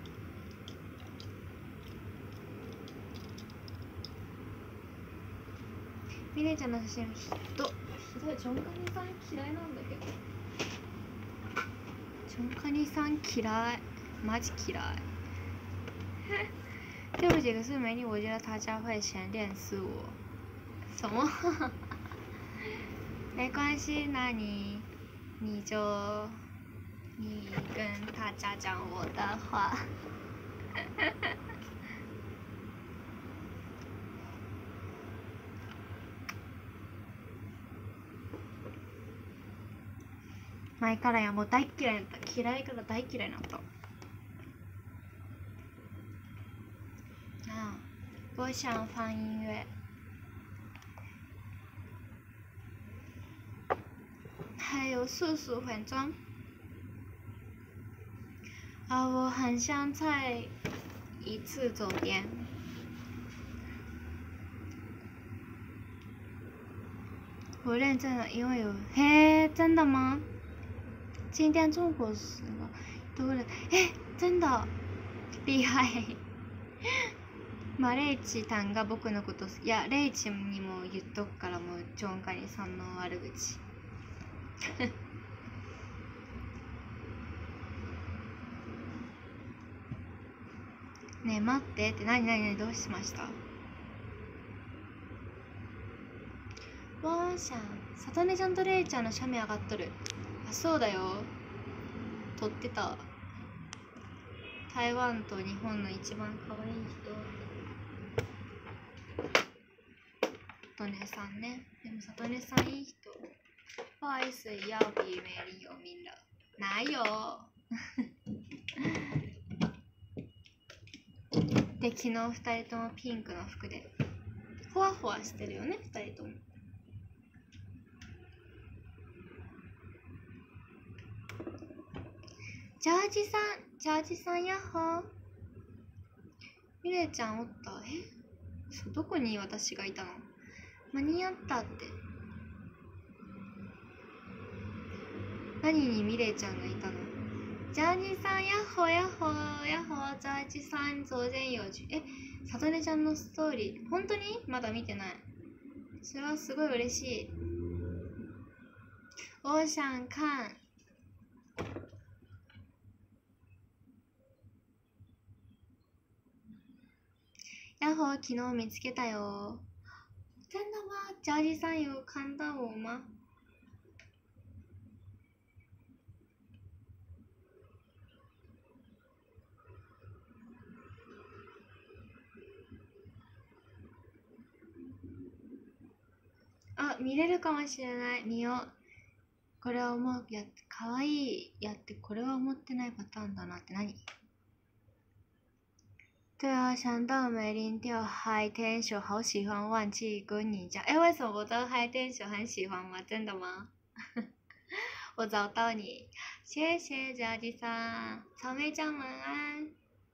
ミネちゃんの写真ひどひどいジョンカニさん嫌いなんだけどジョンカニさん嫌いマジ嫌い对不起可是美女我觉得他家会先练死我什么？没关系，那你你就你跟大家讲我的话。前からやもう大嫌いだった嫌いから大嫌いになった。ああ，我想放音乐。还有四十分钟啊！我很想再一次走店。我认真的，因为有嘿，真的吗？今天中国时了，多了，哎，真的厉害！ まあレイチたんが僕のこといやレイチにも言っとくからもうジョンカニさんの悪口ねえ待ってって何何何どうしました？わーしゃんさとねちゃんとレイちゃんの写メ上がっとる。あそうだよ撮ってた。台湾と日本の一番可愛い人さとねさんね。でもさとねさんいい人。不好意思要比美丽有名了。哪有で昨日ふたりともピンクの服でふわふわしてるよねふたりとも。ジャージさんジャージさんやっほー。ミレイちゃんおった。えそうどこに私がいたの？間に合ったって。何にミレイちゃんがいたの？ジャージさんやっほーやっほーやっほー。ジャージさん昨天有去。えさとねちゃんのストーリー本当にまだ見てない。それはすごい嬉しい。我想看。やっほー昨日見つけたよ。真的吗？ジャージさん有看到我吗？あ、見れるかもしれない。見よう。これは思うやってかわいいやってこれは思ってないパターンだなって何？对啊，想到美玲调嗨天手，好喜欢忘记跟你讲。哎，为什么我的嗨天手很喜欢吗？真的吗？我找到你，谢谢佳吉さん。草莓酱晚安。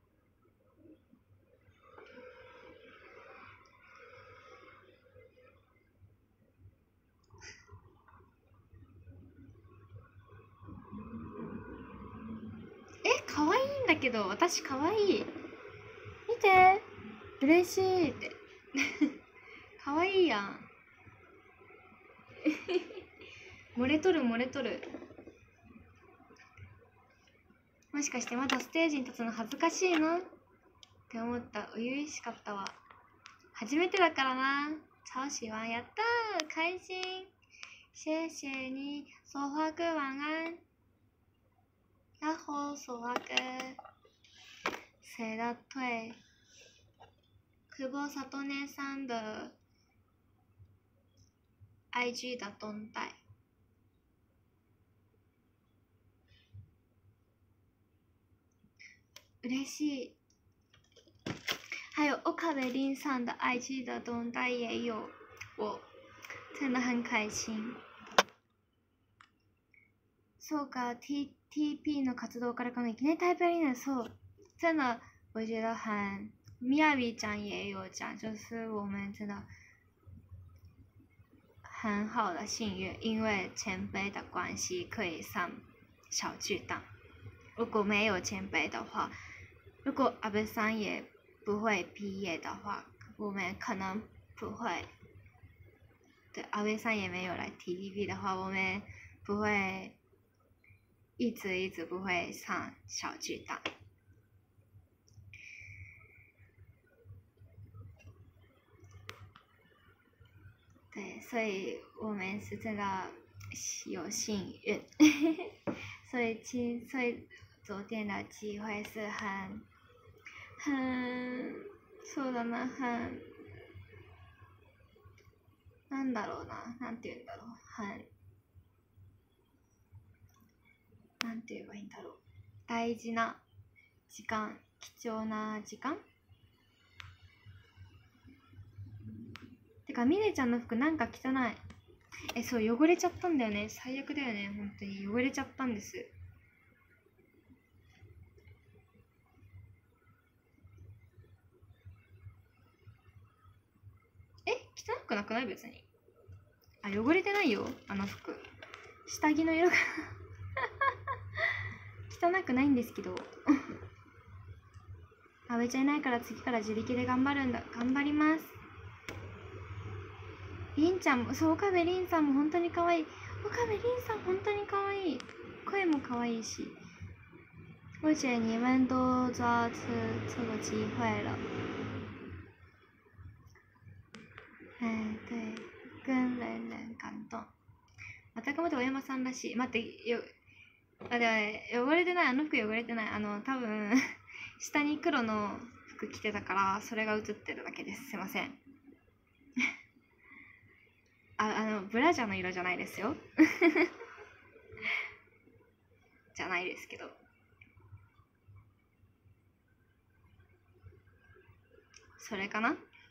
え、可愛いんだけど、私可愛い。見て、嬉しいって可愛いやん漏れとる漏れとる。もしかしてまだステージに立つの恥ずかしいのって思った。初々しかったわ。初めてだからな。超喜欢。やったー開心。谢谢你说话个晚安。然后说话个谁的腿久保さとねさん的 I G 的动态。嬉しい。还有岡部凛さん的 I G 的动态也有我，真的很开心。そうか T TP の活動からかな。いきなり台北アリーナ。そう真的我觉得很みやびちゃん也有讲，就是我们真的很好的幸运，因为前辈的关系可以上小巨蛋。如果没有前辈的话，如果阿部さん也不会毕业的话，我们可能不会。对，阿部さん也没有来 T T P 的话，我们不会一直一直不会上小巨蛋。对，所以我们是真的有幸运，所以其所以昨天的机会是很很そうだな很なんだろうななんて言うんだろう很なんて言えばいいんだろう大事な時間貴重な時間てかミレちゃんの服なんか汚い。えそう汚れちゃったんだよね。最悪だよね本当に汚れちゃったんです。え汚くなくない別に。あ汚れてないよあの服。下着の色が汚くないんですけど阿部ちゃんいないから次から自力で頑張るんだ。頑張ります。りんちゃんも、そう、岡部りんさんも本当に可愛い。岡部りんさん本当に可愛い。声も可愛いし。而且你们都抓住这个机会了。哎，对，跟人人感動。またかまた小山さんらしい。待って、よ、あ、でもね、汚れてない。あの服汚れてない。あの、多分、下に黒の服着てたから、それが映ってるだけです。すいません。あ、あの、ブラジャーの色じゃないですよ。じゃないですけど。それかな？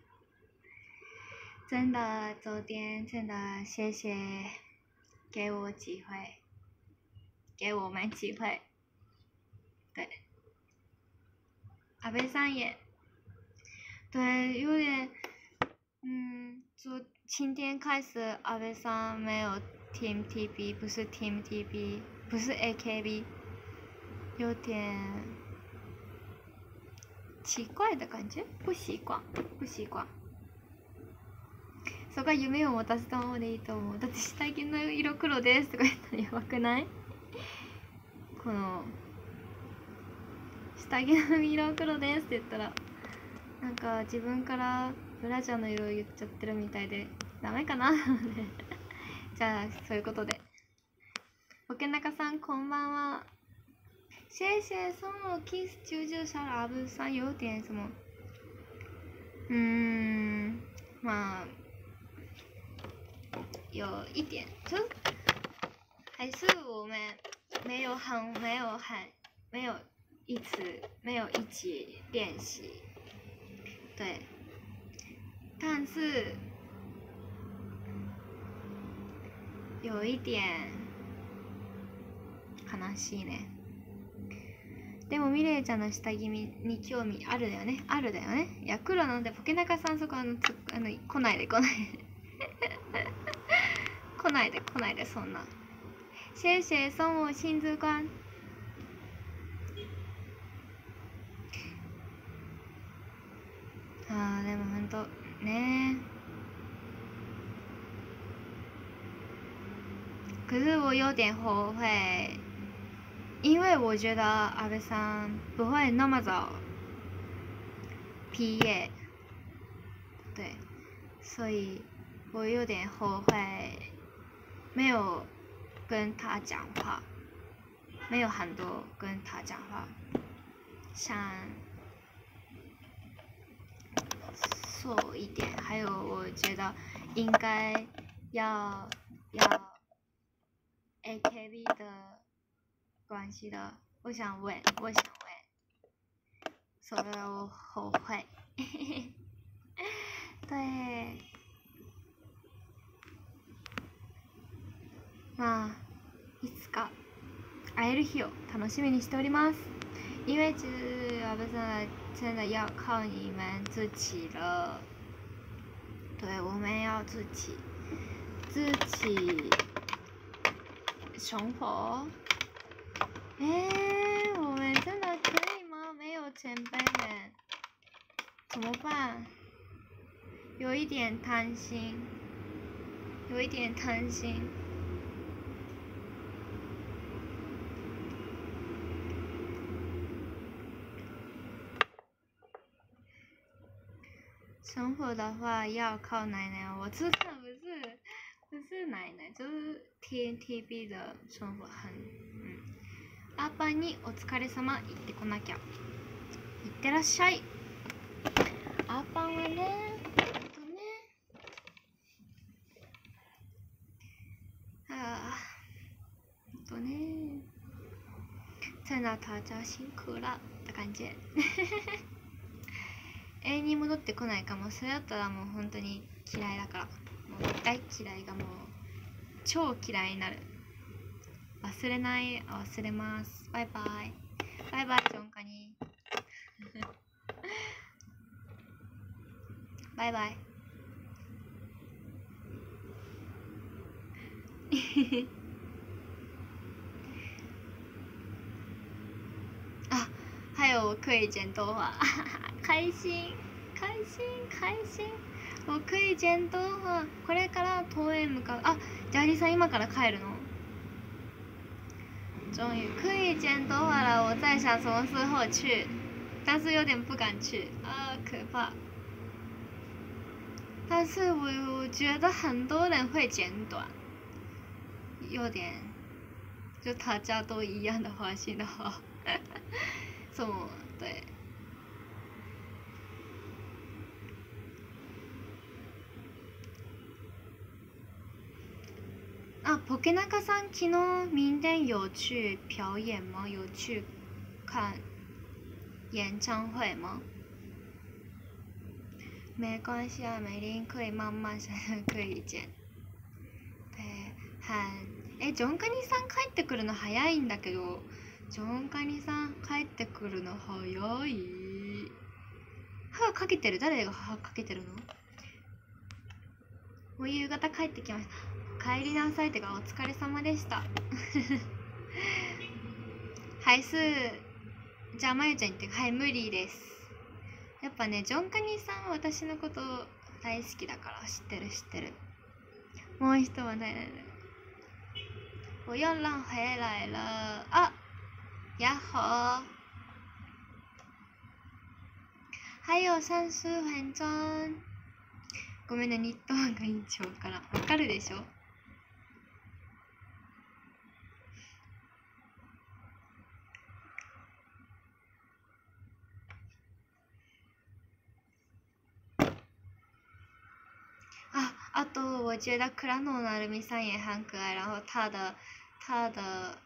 真的，昨天真的谢谢给我机会，给我们机会。对，阿贝桑也，对，有点，嗯，昨今天开始阿贝桑没有 Team T B， 不是 Team T B， 不是 A K B， 有点奇怪的感觉，不習慣，不習慣。そこは夢を持たせたままでいいと思う。だって下着の色黒ですとか言ったらやばくない？この下着の色黒ですって言ったらなんか自分からブラジャーの色を言っちゃってるみたいでダメかな。じゃあそういうことで。ボケナカさんこんばんは。谢谢送我 kiss 救救小阿布さん有点什么？嗯，まあ。有一点，就还是我们没有很没有很没有一直没有一起练习，对，但是有一点悲しいね。でもミレイちゃんの下着に興味あるだよね。あるだよね。いや黒なんでポケナカさんそこあのあの来ないで来ないで。来ないで来ないでそんな。谢谢送我亲子观。あーでもほんとね。可是我有点后悔，因为我觉得阿贝さん不会那么早毕业，对，所以我有点后悔。没有跟他讲话，没有很多跟他讲话，想说一点。还有，我觉得应该要要 A K B 的关系的，我想问，我想问，所以我后悔。对。まあいつか会える日を楽しみにしております。因为其实阿贝真真的要靠你们自己了。对，我们要自己自己生活。哎，我们真的可以吗？没有前辈们怎么办？有一点贪心，有一点贪心。生活的话要靠奶奶，我知道不是不是奶奶，就是 T T B 的生活很嗯。アーパンにお疲れ様言ってこなきゃ。いってらっしゃい。アーパンはね、ほんとね。啊，ほんとね。真的大家辛苦了的感觉。永遠に戻ってこないかも。それだったらもう本当に嫌いだから。もう大嫌いがもう超嫌いになる。忘れない。忘れます。バイバイ。バイバイジョンカニ。バイバイ。あ、は还有我可以剪头发，開心開心開心。我可以剪头发。これから公園向かう。あ、ジャージさん今から帰るの？终于可以剪头发了，我在想什么时候去，但是有点不敢去啊，可怕。但是我我觉得很多人会剪短，有点，就大家都一样的发型的话，什么对。啊，ポケナカさん昨日明天有去表演吗？有去看演唱会吗？没关系啊，美玲可以慢慢想可以剪。で、はい。え、ジョンカニさん帰ってくるの早いんだけど、ジョンカニさん帰ってくるの早い。歯かけてる？誰が歯かけてるの？もう夕方帰ってきました。帰りなさいってかお疲れ様でしたはいすじゃあまゆちゃん言ってはい無理です。やっぱねジョンカニさんは私のこと大好きだから知ってる知ってる。もう一人はね我又浪回来了あやっほー还有三十分钟ごめんねニットが委員長からわかるでしょ。啊，啊对，我觉得克拉诺娜的米桑也很可爱，然后她的她的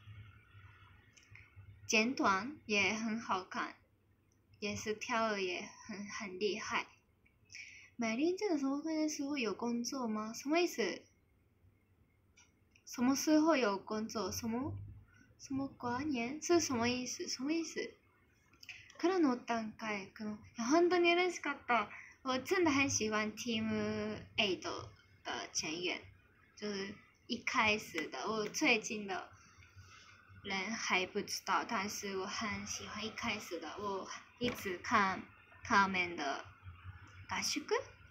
剪短也很好看，也是跳的也很很厉害。美玲这个什么关时候有工作吗？什么意思？什么时候有工作？什么什么过年是什么意思？什么意思？克拉诺蛋盖，可能本当に嬉しかった。我真的很喜欢 Team Eight 的成员，就是一开始的，我最近的人还不知道，但是我很喜欢一开始的，我一直看他们的合宿。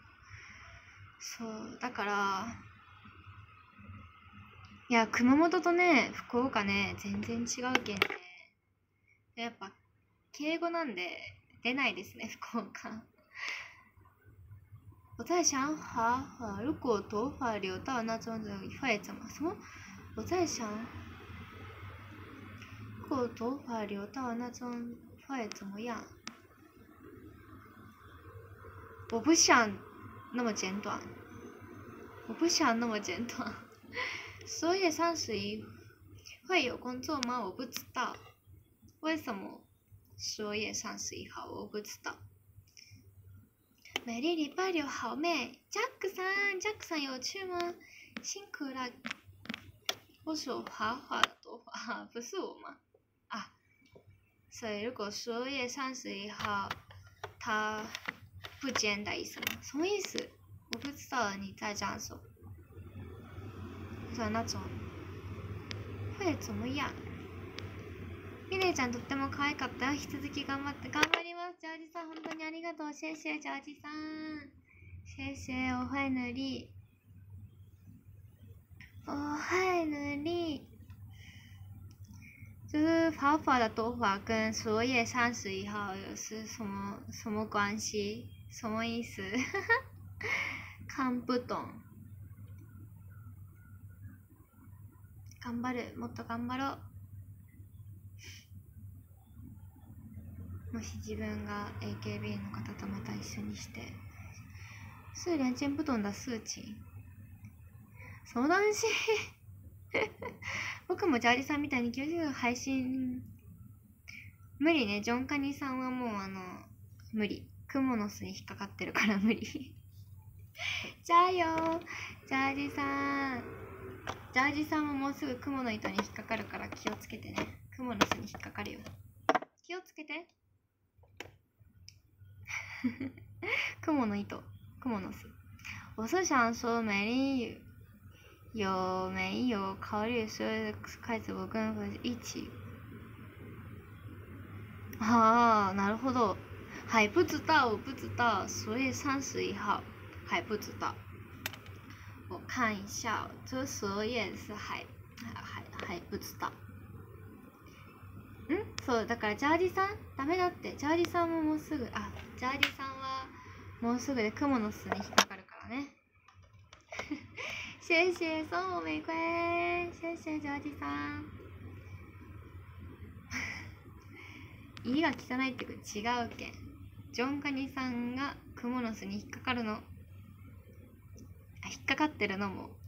そうだからいや熊本とね福岡ね全然違うけんね。やっぱ敬語なんで出ないですね福岡。我在想滑滑，如果头发留到那种人会怎么说？我在想，如果头发留到那种会怎么样？我不想那么剪短，我不想那么剪短。所以三十一会有工作吗？我不知道。为什么十月三十一号？我不知道。美丽礼拜六好美，ジャックさん，ジャックさん有去吗？辛苦了。我手滑滑的头发，不是我吗？啊，所以如果十二月三十一号他不剪的意思吗？什么意思？我不知道你在讲什么。そう那种会怎么样？ミレイちゃんとっても可愛かったよ。引き続き頑張って頑張ります。ジャージさん本当にありがとう。谢谢ジャージさん。谢谢我会努力。我会努力。就是跑跑的头发跟十二月三十一号有是什么什么关系？什么意思？看不懂。頑張る。もっと頑張ろう。もし自分が エーケービー の方とまた一緒にして是两件不同的事情。相談し僕もジャージさんみたいにきゅうじゅう配信無理ね。ジョンカニさんはもうあの無理。クモの巣に引っかかってるから無理じゃあよジャージさん。ジャージさんももうすぐクモの糸に引っかかるから気をつけてね。クモの巣に引っかかるよ。気をつけてクモの糸，クモの巣。我是想说，美丽有没有考虑说开始我跟我一起啊，なるほど。还不知道，我不知道，所以三十一号还不知道。我看一下，这所也是还还还不知道。んそうだからジャージさんダメだって。ジャージさんももうすぐ、あ、ジャージさんはもうすぐでクモの巣に引っかかるからね。谢谢送我玫瑰，谢谢ジャージさん。家が汚いって違うけん。ジョンカニさんがクモの巣に引っかかるの、あ、引っかかってるのも。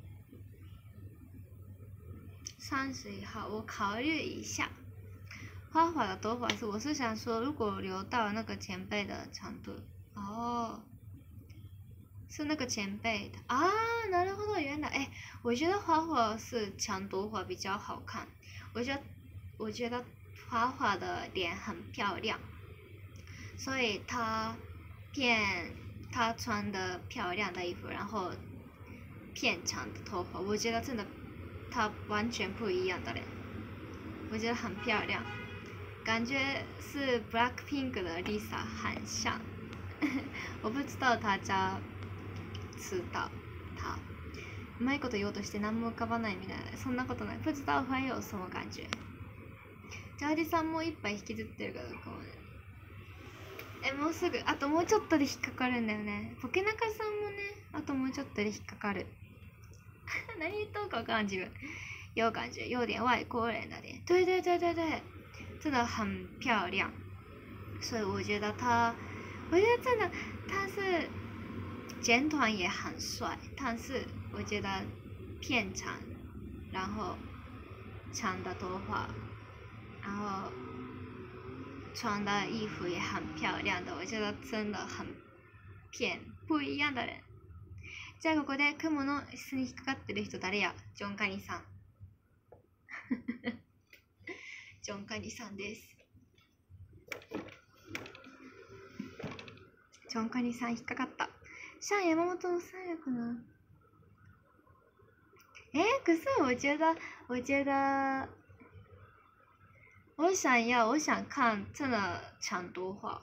三十一号我考虑一下。花花的头发是，我是想说，如果留到那个前辈的长度，哦，是那个前辈的啊，なるほど，原来，哎，我觉得花花是长头发比较好看，我觉得，我觉得花花的脸很漂亮，所以她变，她穿的漂亮的衣服，然后片长的头发，我觉得真的，她完全不一样的脸，我觉得很漂亮。感觉是 Blackpink 的 Lisa 很像，我不知道大家知道他。うまいこと言おうとして何も浮かばないみたいな。そんなことない。不知道会有什么感觉。ジャージさんも一杯引きずってるかどうかもね。え、もうすぐ、あともうちょっとで引っかかるんだよね。ポケナカさんもね、あともうちょっとで引っかかる。何言っとうかわからん自分。有感觉，有点外国人的脸。对对对对对。真的很漂亮，所以我觉得他，我觉得真的他是剪短也很帅，但是我觉得片长，然后长的头发，然后穿的衣服也很漂亮的，我觉得真的很偏不一样的人。じゃあここで雲の椅子に引っかかってる人誰や？ジョンカニさん。ジョンカニさんです。ジョンカニさん引っかかった。像山本の三役呢？哎，可是我觉得，我觉得，我想要，我想看真的长头发，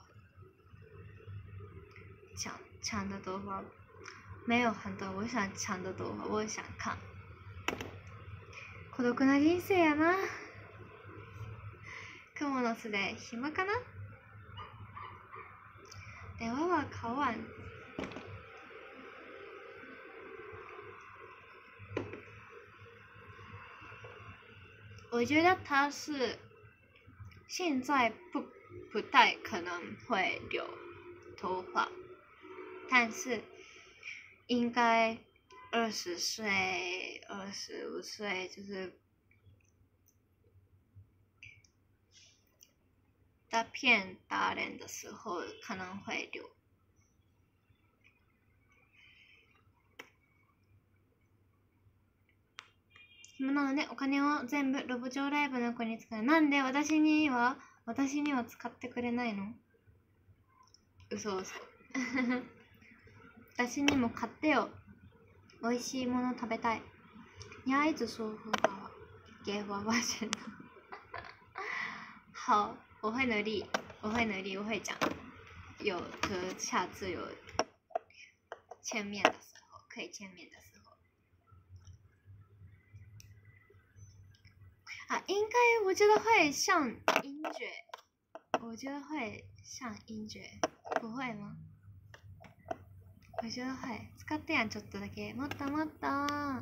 长长的头发，没有很多，我想长的头发，我想看。孤独な人生やな。雲の巣で暇かな？電話は買わん。我觉得他是现在不不太可能会留头发，但是应该二十岁、二十五岁就是大片大人的时候可能会留。暇なのでお金を全部ロボ上ライブの子に使う。なんで私には私には使ってくれないの？嘘嘘。私にも買ってよ。美味しいもの食べたい。你要一直说胡话，给娃娃选的。好，我会努力，我会努力，我会讲。有，就下次有见面的时候，可以见面的时候。啊，应该我觉得会像音爵，我觉得会像音爵，不会吗？我觉得会。使ってやんちょっとだけ。もっともっと。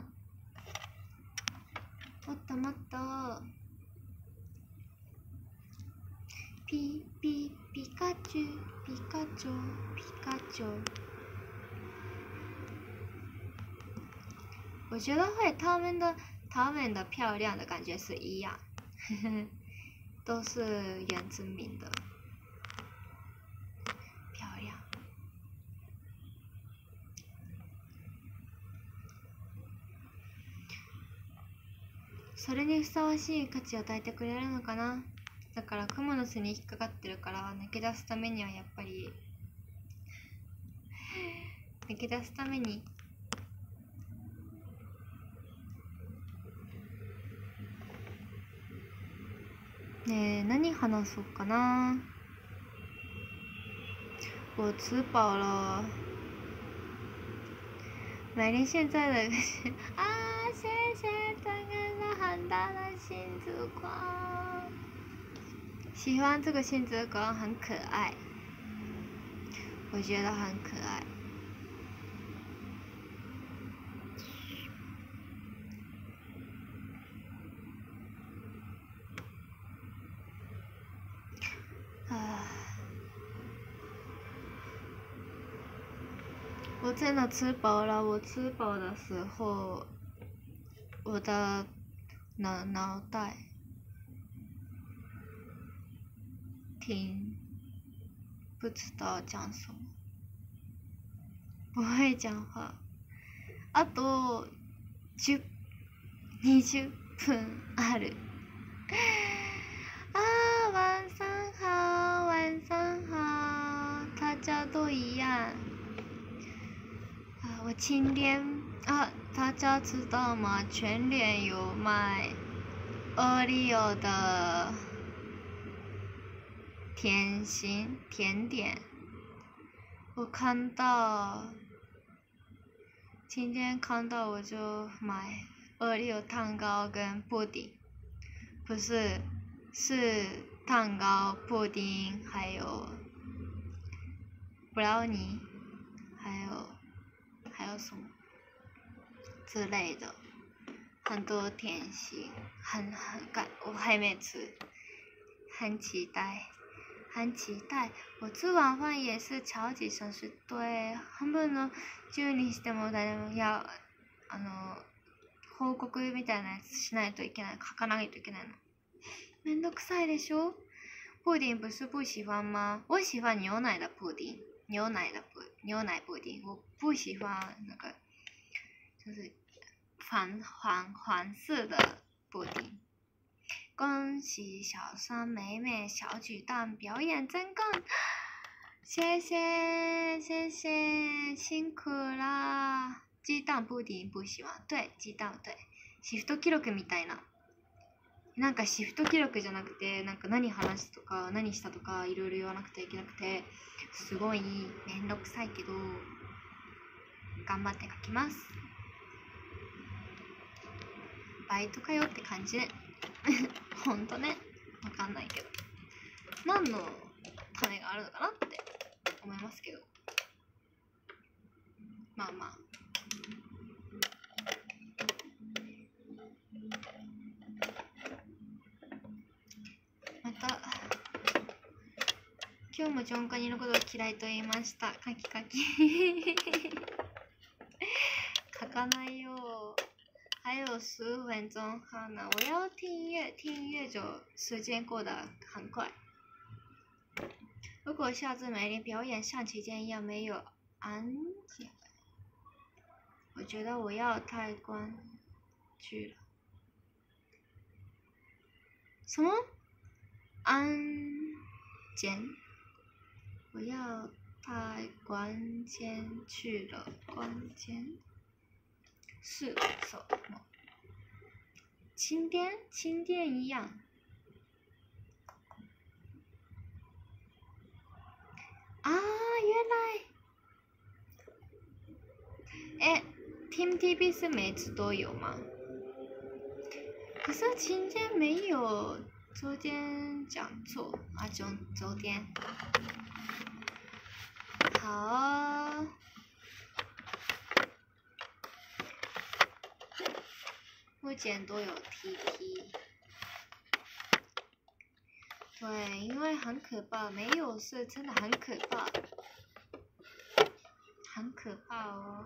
もっともっと。ピピピカチュピカチョピカチョ。我觉得会，他们的他们的漂亮的感觉是一样，都是原住民的漂亮。それにふさわしい価値を与えてくれるのかな。だからクモの巣に引っかかってるから抜け出すためにはやっぱり抜け出すためにねえ、何話そうかな。我吃饱了。美玲现在的啊，谢谢这个很大的幸福光，喜欢这个幸福光很可爱，我觉得很可爱。啊，我真的吃饱了。我吃饱的时候，我的脑脑袋挺不知道讲什么，不会讲话。あと十、二十分ある。啊，晚上好，晚上好，大家都一样。啊，我今天啊，大家知道吗？全联有卖奥利奥的甜心甜点，我看到，今天看到我就买奥利奥蛋糕跟布丁，不是，是蛋糕、布丁还有布朗尼，还有还有什么之类的，很多甜心，很很感，我还没吃，很期待。很期待。我吃完饭也是超級想是对半分の十にしても誰もいやあの報告みたいなやつしないといけない、書かないといけないの。めんどくさいでしょ？布丁不是不喜欢吗？我喜欢牛奶的布丁，牛奶的布牛奶布丁，我不喜欢那个就是黄黄黄色的布丁。恭喜小山美美小巨蛋表演成功，谢谢谢谢，辛苦啦！鸡蛋布丁不喜欢，对鸡蛋对，シフト記録みたいな。なんかシフト記録じゃなくて、なんか何話すとか何したとかいろいろ言わなくてはいけなくて、すごいめんどくさいけど頑張って書きます。バイトかよって感じね。ほんとね、わかんないけど、何の種があるのかなって思いますけど、まあまあ。また今日もジョンカニのことを嫌いと言いました。カキカキ書かないよ。还有十五分钟，好呢，我要听音乐，听音乐就时间过得很快。如果下次美玲表演像期间一样没有安静，我觉得我要太关剧了。什么？安检？我要太关键去了，关键是什么？轻电，轻电一样。啊，原来，哎 ，Team T V 是每次都有吗？可是今天没有，昨天讲错啊，昨昨天。好，目前都有 T P。对，因为很可怕，没有是真的很可怕，很可怕哦。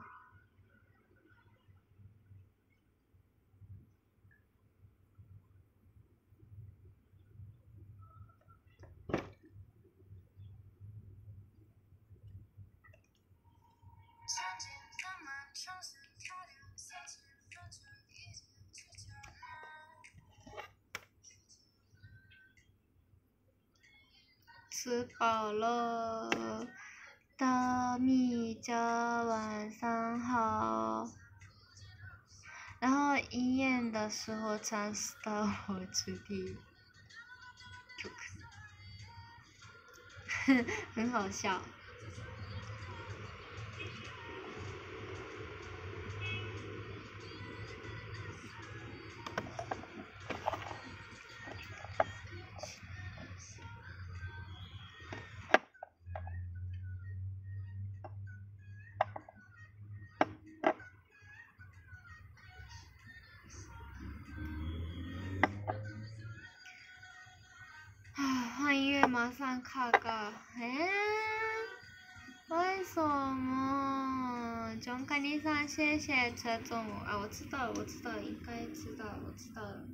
吃饱了，大米家晚上好。然后营业的时候尝试到我自己。 曲。很好笑。换月马上卡个，哎，为什么？钟卡尼桑，谢谢车总啊，我知道，我知道，应该知道，我知道了，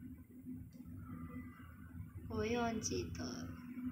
我忘记的。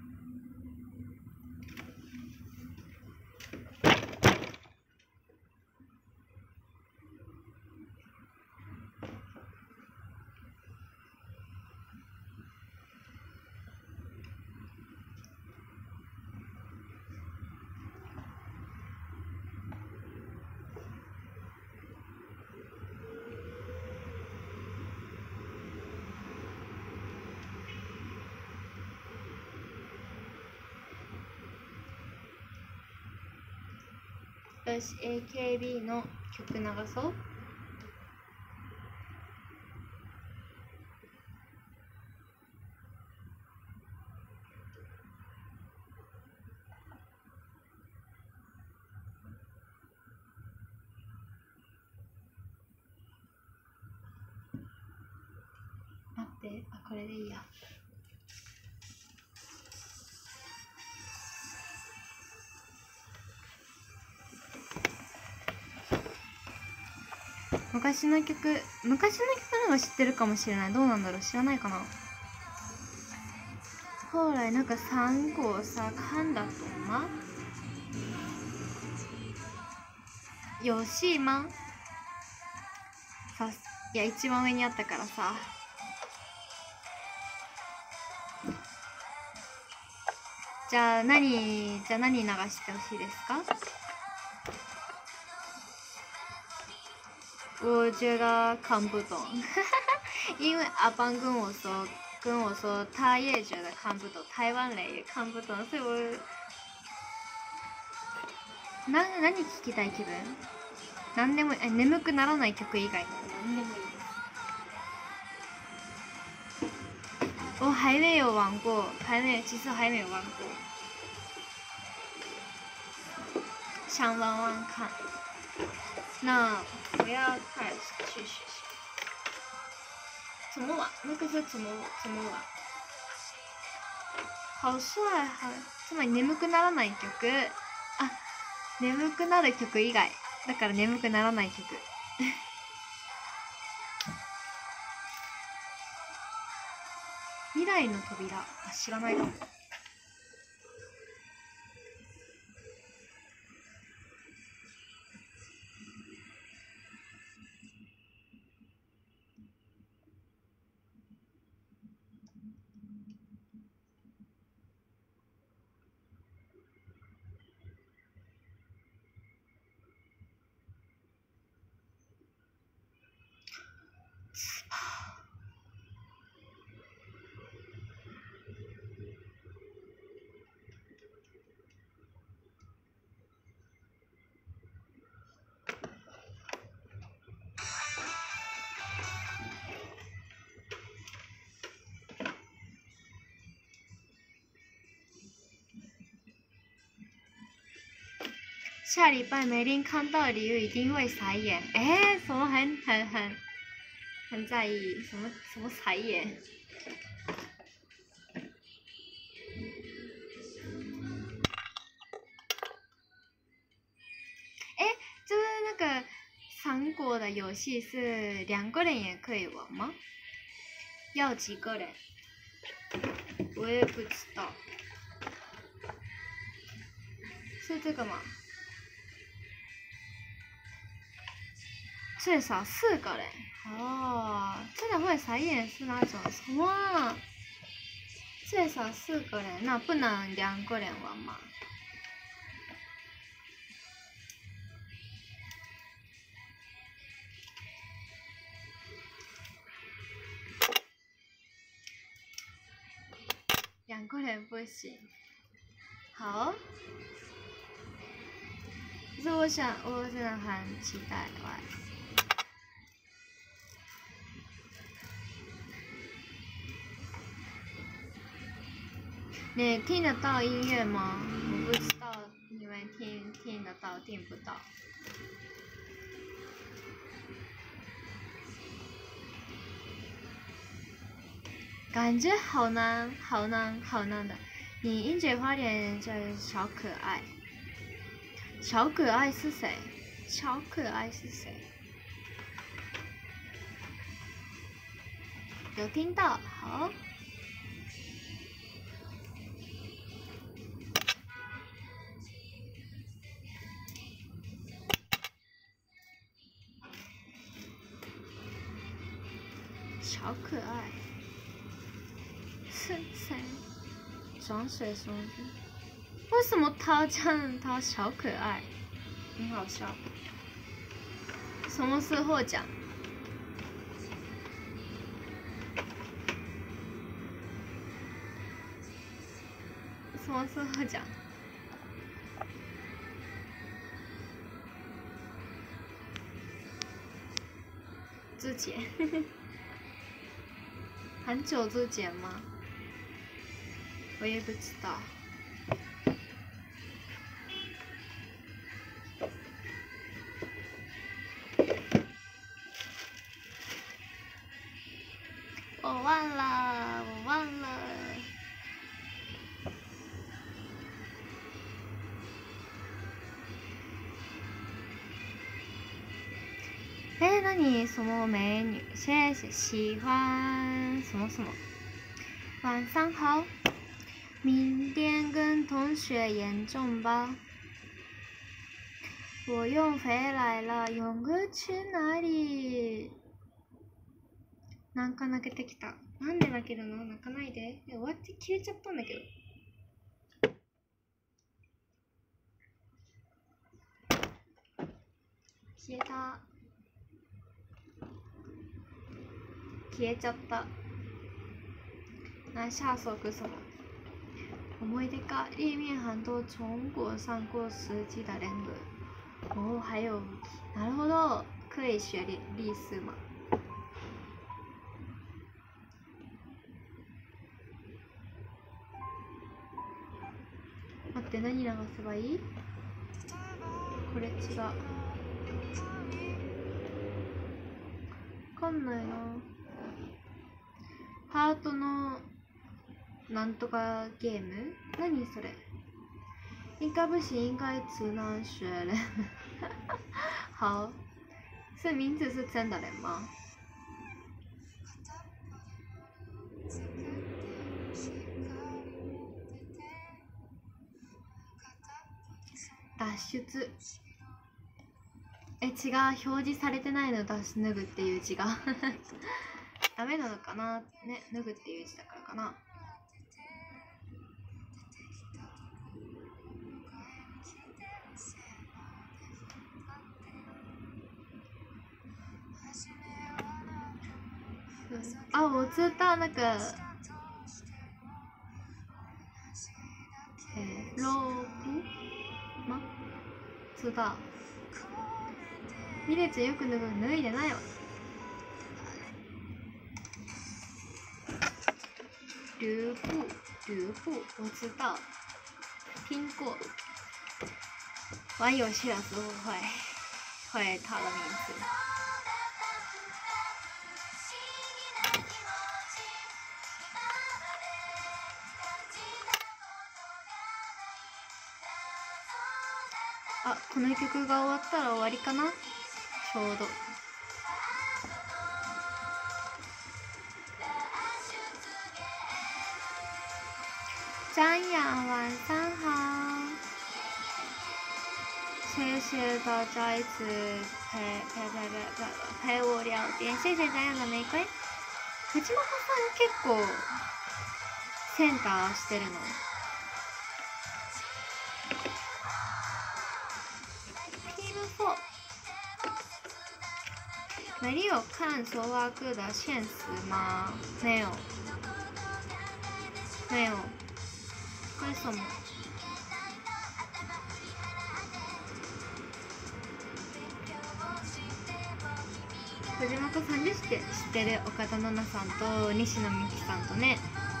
よし、エーケービー の曲流そう。待って、あ、これでいいや。昔の曲、昔の曲の方が知ってるかもしれない。どうなんだろう、知らないかな。后来那个三国杀看得懂吗？遊戲マンさ、いや一番上にあったからさ。じゃあ何じゃあ何流してほしいですか？我觉得看不懂，因为阿邦跟我说，跟我说他也觉得看不懂，台湾人也看不懂，所以我な何聞きたい気分？何でもえ眠くならない曲以外何でもいい。我还没有玩过，还没有，其实还没有玩过，想玩玩看。那我要开始去学习。怎么玩？那个是怎么怎么玩？好帅！好，つまり眠くならない曲。あ、眠くなる曲以外。だから眠くならない曲。未来の扉。あ、知らないかも。下礼拜梅林看到李玉一定会傻眼。哎，什么很很很很在意？什么什么傻眼？哎，就是那个三国的游戏是两个人也可以玩吗？要几个人？我也不知道。是这个吗？最少四个人哦，真的会傻眼是那种什么？最少四个人，那不能两个人玩吗？ これ不行。好，可是我想，我真的很期待哇。你听得到音乐吗？我不知道你们听听得到听不到。感觉好难，好难，好难的。你音节花点叫小可爱，小可爱是谁？小可爱是谁？有听到？好。小可爱是谁？装水松子？为什么他讲他小可爱？很好笑。什么时候讲？什么时候讲？之前。很久之前吗？我也不知道。我忘了，我忘了。哎，那你什么美女？现在喜欢什么什么？晚上好，明天跟同学严重吧。我用回来了，用具去哪里？なんか泣けてきた。なんで泣けるの？泣かないで。終わって消えちゃったんだけど。消えた。消えちゃった。那下首歌什么？思い出か。里面很多中国上过十级的人格。哦，还有，なるほど，可以学历历史嘛？待って、何流せばいい？これ違う。わかんないな。ハートのなんとかゲーム？何それ？应该不行，应该只能学人。好，这名字是真的人吗？脱出。え、違う、表示されてないの脱脱ぐっていう字がダメなのかなね、脱ぐっていう字だからかな。啊，我知道那个，哎，ロープ吗？知道。ミレちゃんよく脱ぐ脱いでないわ。吕布，吕布，我知道，听过。玩游戏的时候会会他的名字。あ、この曲が終わったら終わりかな？ちょうど。张扬，晚上好。谢谢大家一直陪陪陪陪陪我聊天，谢谢张扬的玫瑰。藤本さん結構センターしてるの。没有看索瓦克的现实吗？没有，没有。 为什么？小島子さんで知って知ってる岡田奈々さんと西野美紀さんとね。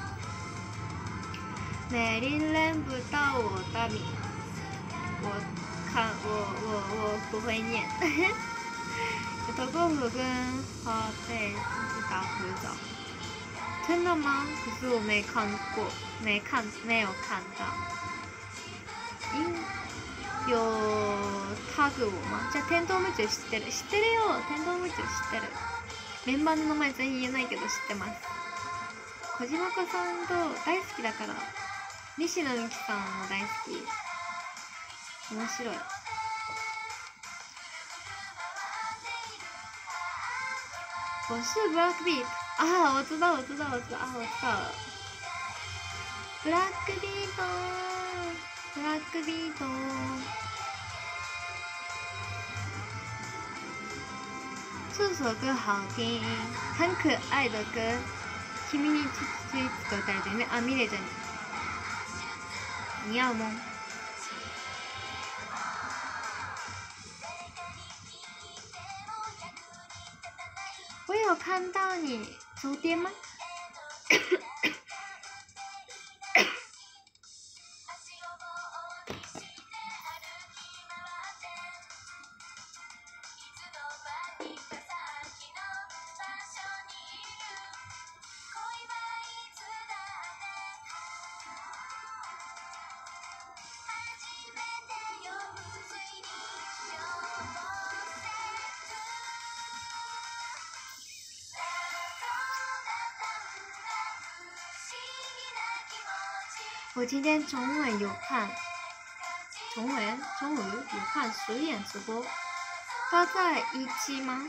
美玲认不到我的名，我看我我我不会念。德国虎跟花贝是打合照，真的吗？可是我没看过，没看没有看到。应有タグをまじゃあテントウムチュ知ってる知ってるよ。テントウムチュ知ってる。メンバーの名前全員言えないけど知ってます。小島子さんと大好きだから。西野美紀さんも大好き。面白い。我是 Blackbeat 啊，我知道，我知道，我知道啊，我知道了。Blackbeat， Blackbeat， 这首歌好听，很可爱的歌。君についつと歌えてるね。あ、ミレちゃんに似合うもん。我有看到你昨天吗？我今天中文有看，中文中文有看实验直播，他在一期吗？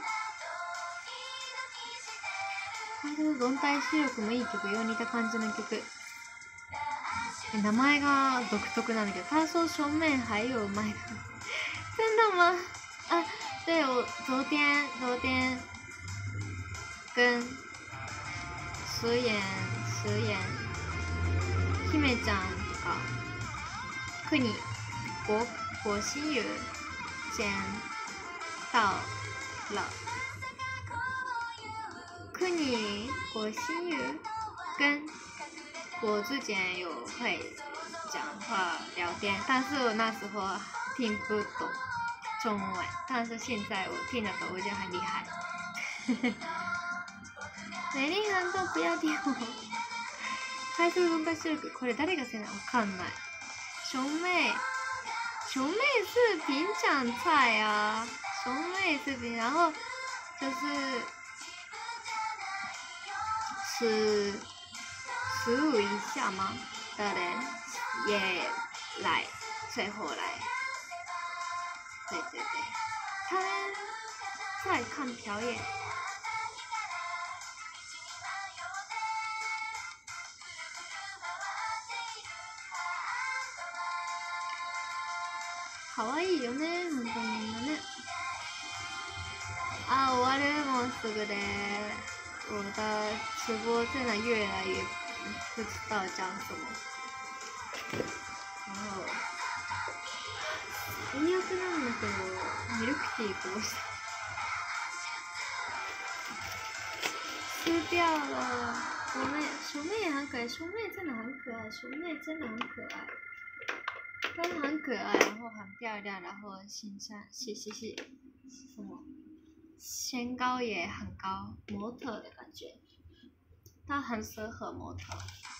アイドル論体収録もいい曲よ、似た感じの曲。名前が独特なんだけど、他说正面还有麦克，真的吗？啊，对，我昨天昨天跟实验实验。姫ちゃんとか国国国心宇见到了，国国心宇跟我之前有会讲话聊天，但是我那时候听不懂中文，但是现在我听得懂，我觉得很厉害。美丽很多不要听我。タイトル論体収録、これ誰がせなわかんない。小妹小妹是平常菜啊，小妹是平，然后就是十十五以下吗的人也来，最后来。对对对，他们在看表演。可愛いよね、本当にみんなね。啊，終わるもうすぐで，我的直播真的越来越不知道讲什么。然後最悪なんだけど、ミルクティーこぼした。吃掉了，小妹，小妹也很可爱，小妹真的很可爱，小妹真的很可爱。她很可爱，然后很漂亮，然后形象，是是是，什么？身高也很高，模特的感觉。她很适合模特。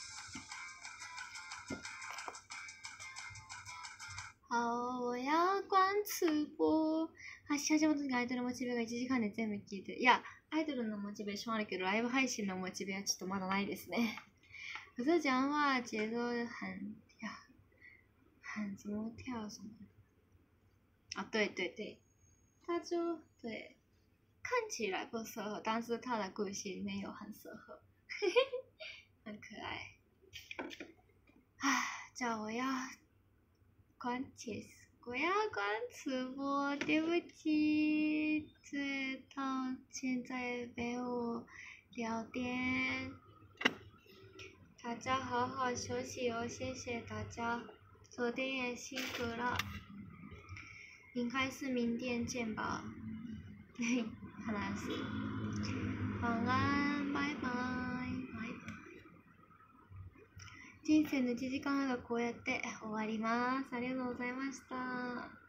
好，我要关直播。発信始まった時アイドルモチベがいちじかんで全部聞いてる。いや、アイドルのモチベーションあるけど、ライブ配信のモチベはちょっとまだないですね。可是讲话节奏很跳，很怎么跳什么？啊，对对对，他就对，看起来不适合，但是他的故事里面有很适合，嘿嘿，很可爱。啊，じゃあ我要关结束。我要关直播，对不起，直到现在陪我聊天。 大家好好休息哦，谢谢大家。昨天也辛苦了，应该是明天见吧。嘿，好难死。晚安，バイバイ。バイバイ。人生のいちじかんはんがこうやって終わります。ありがとうございました。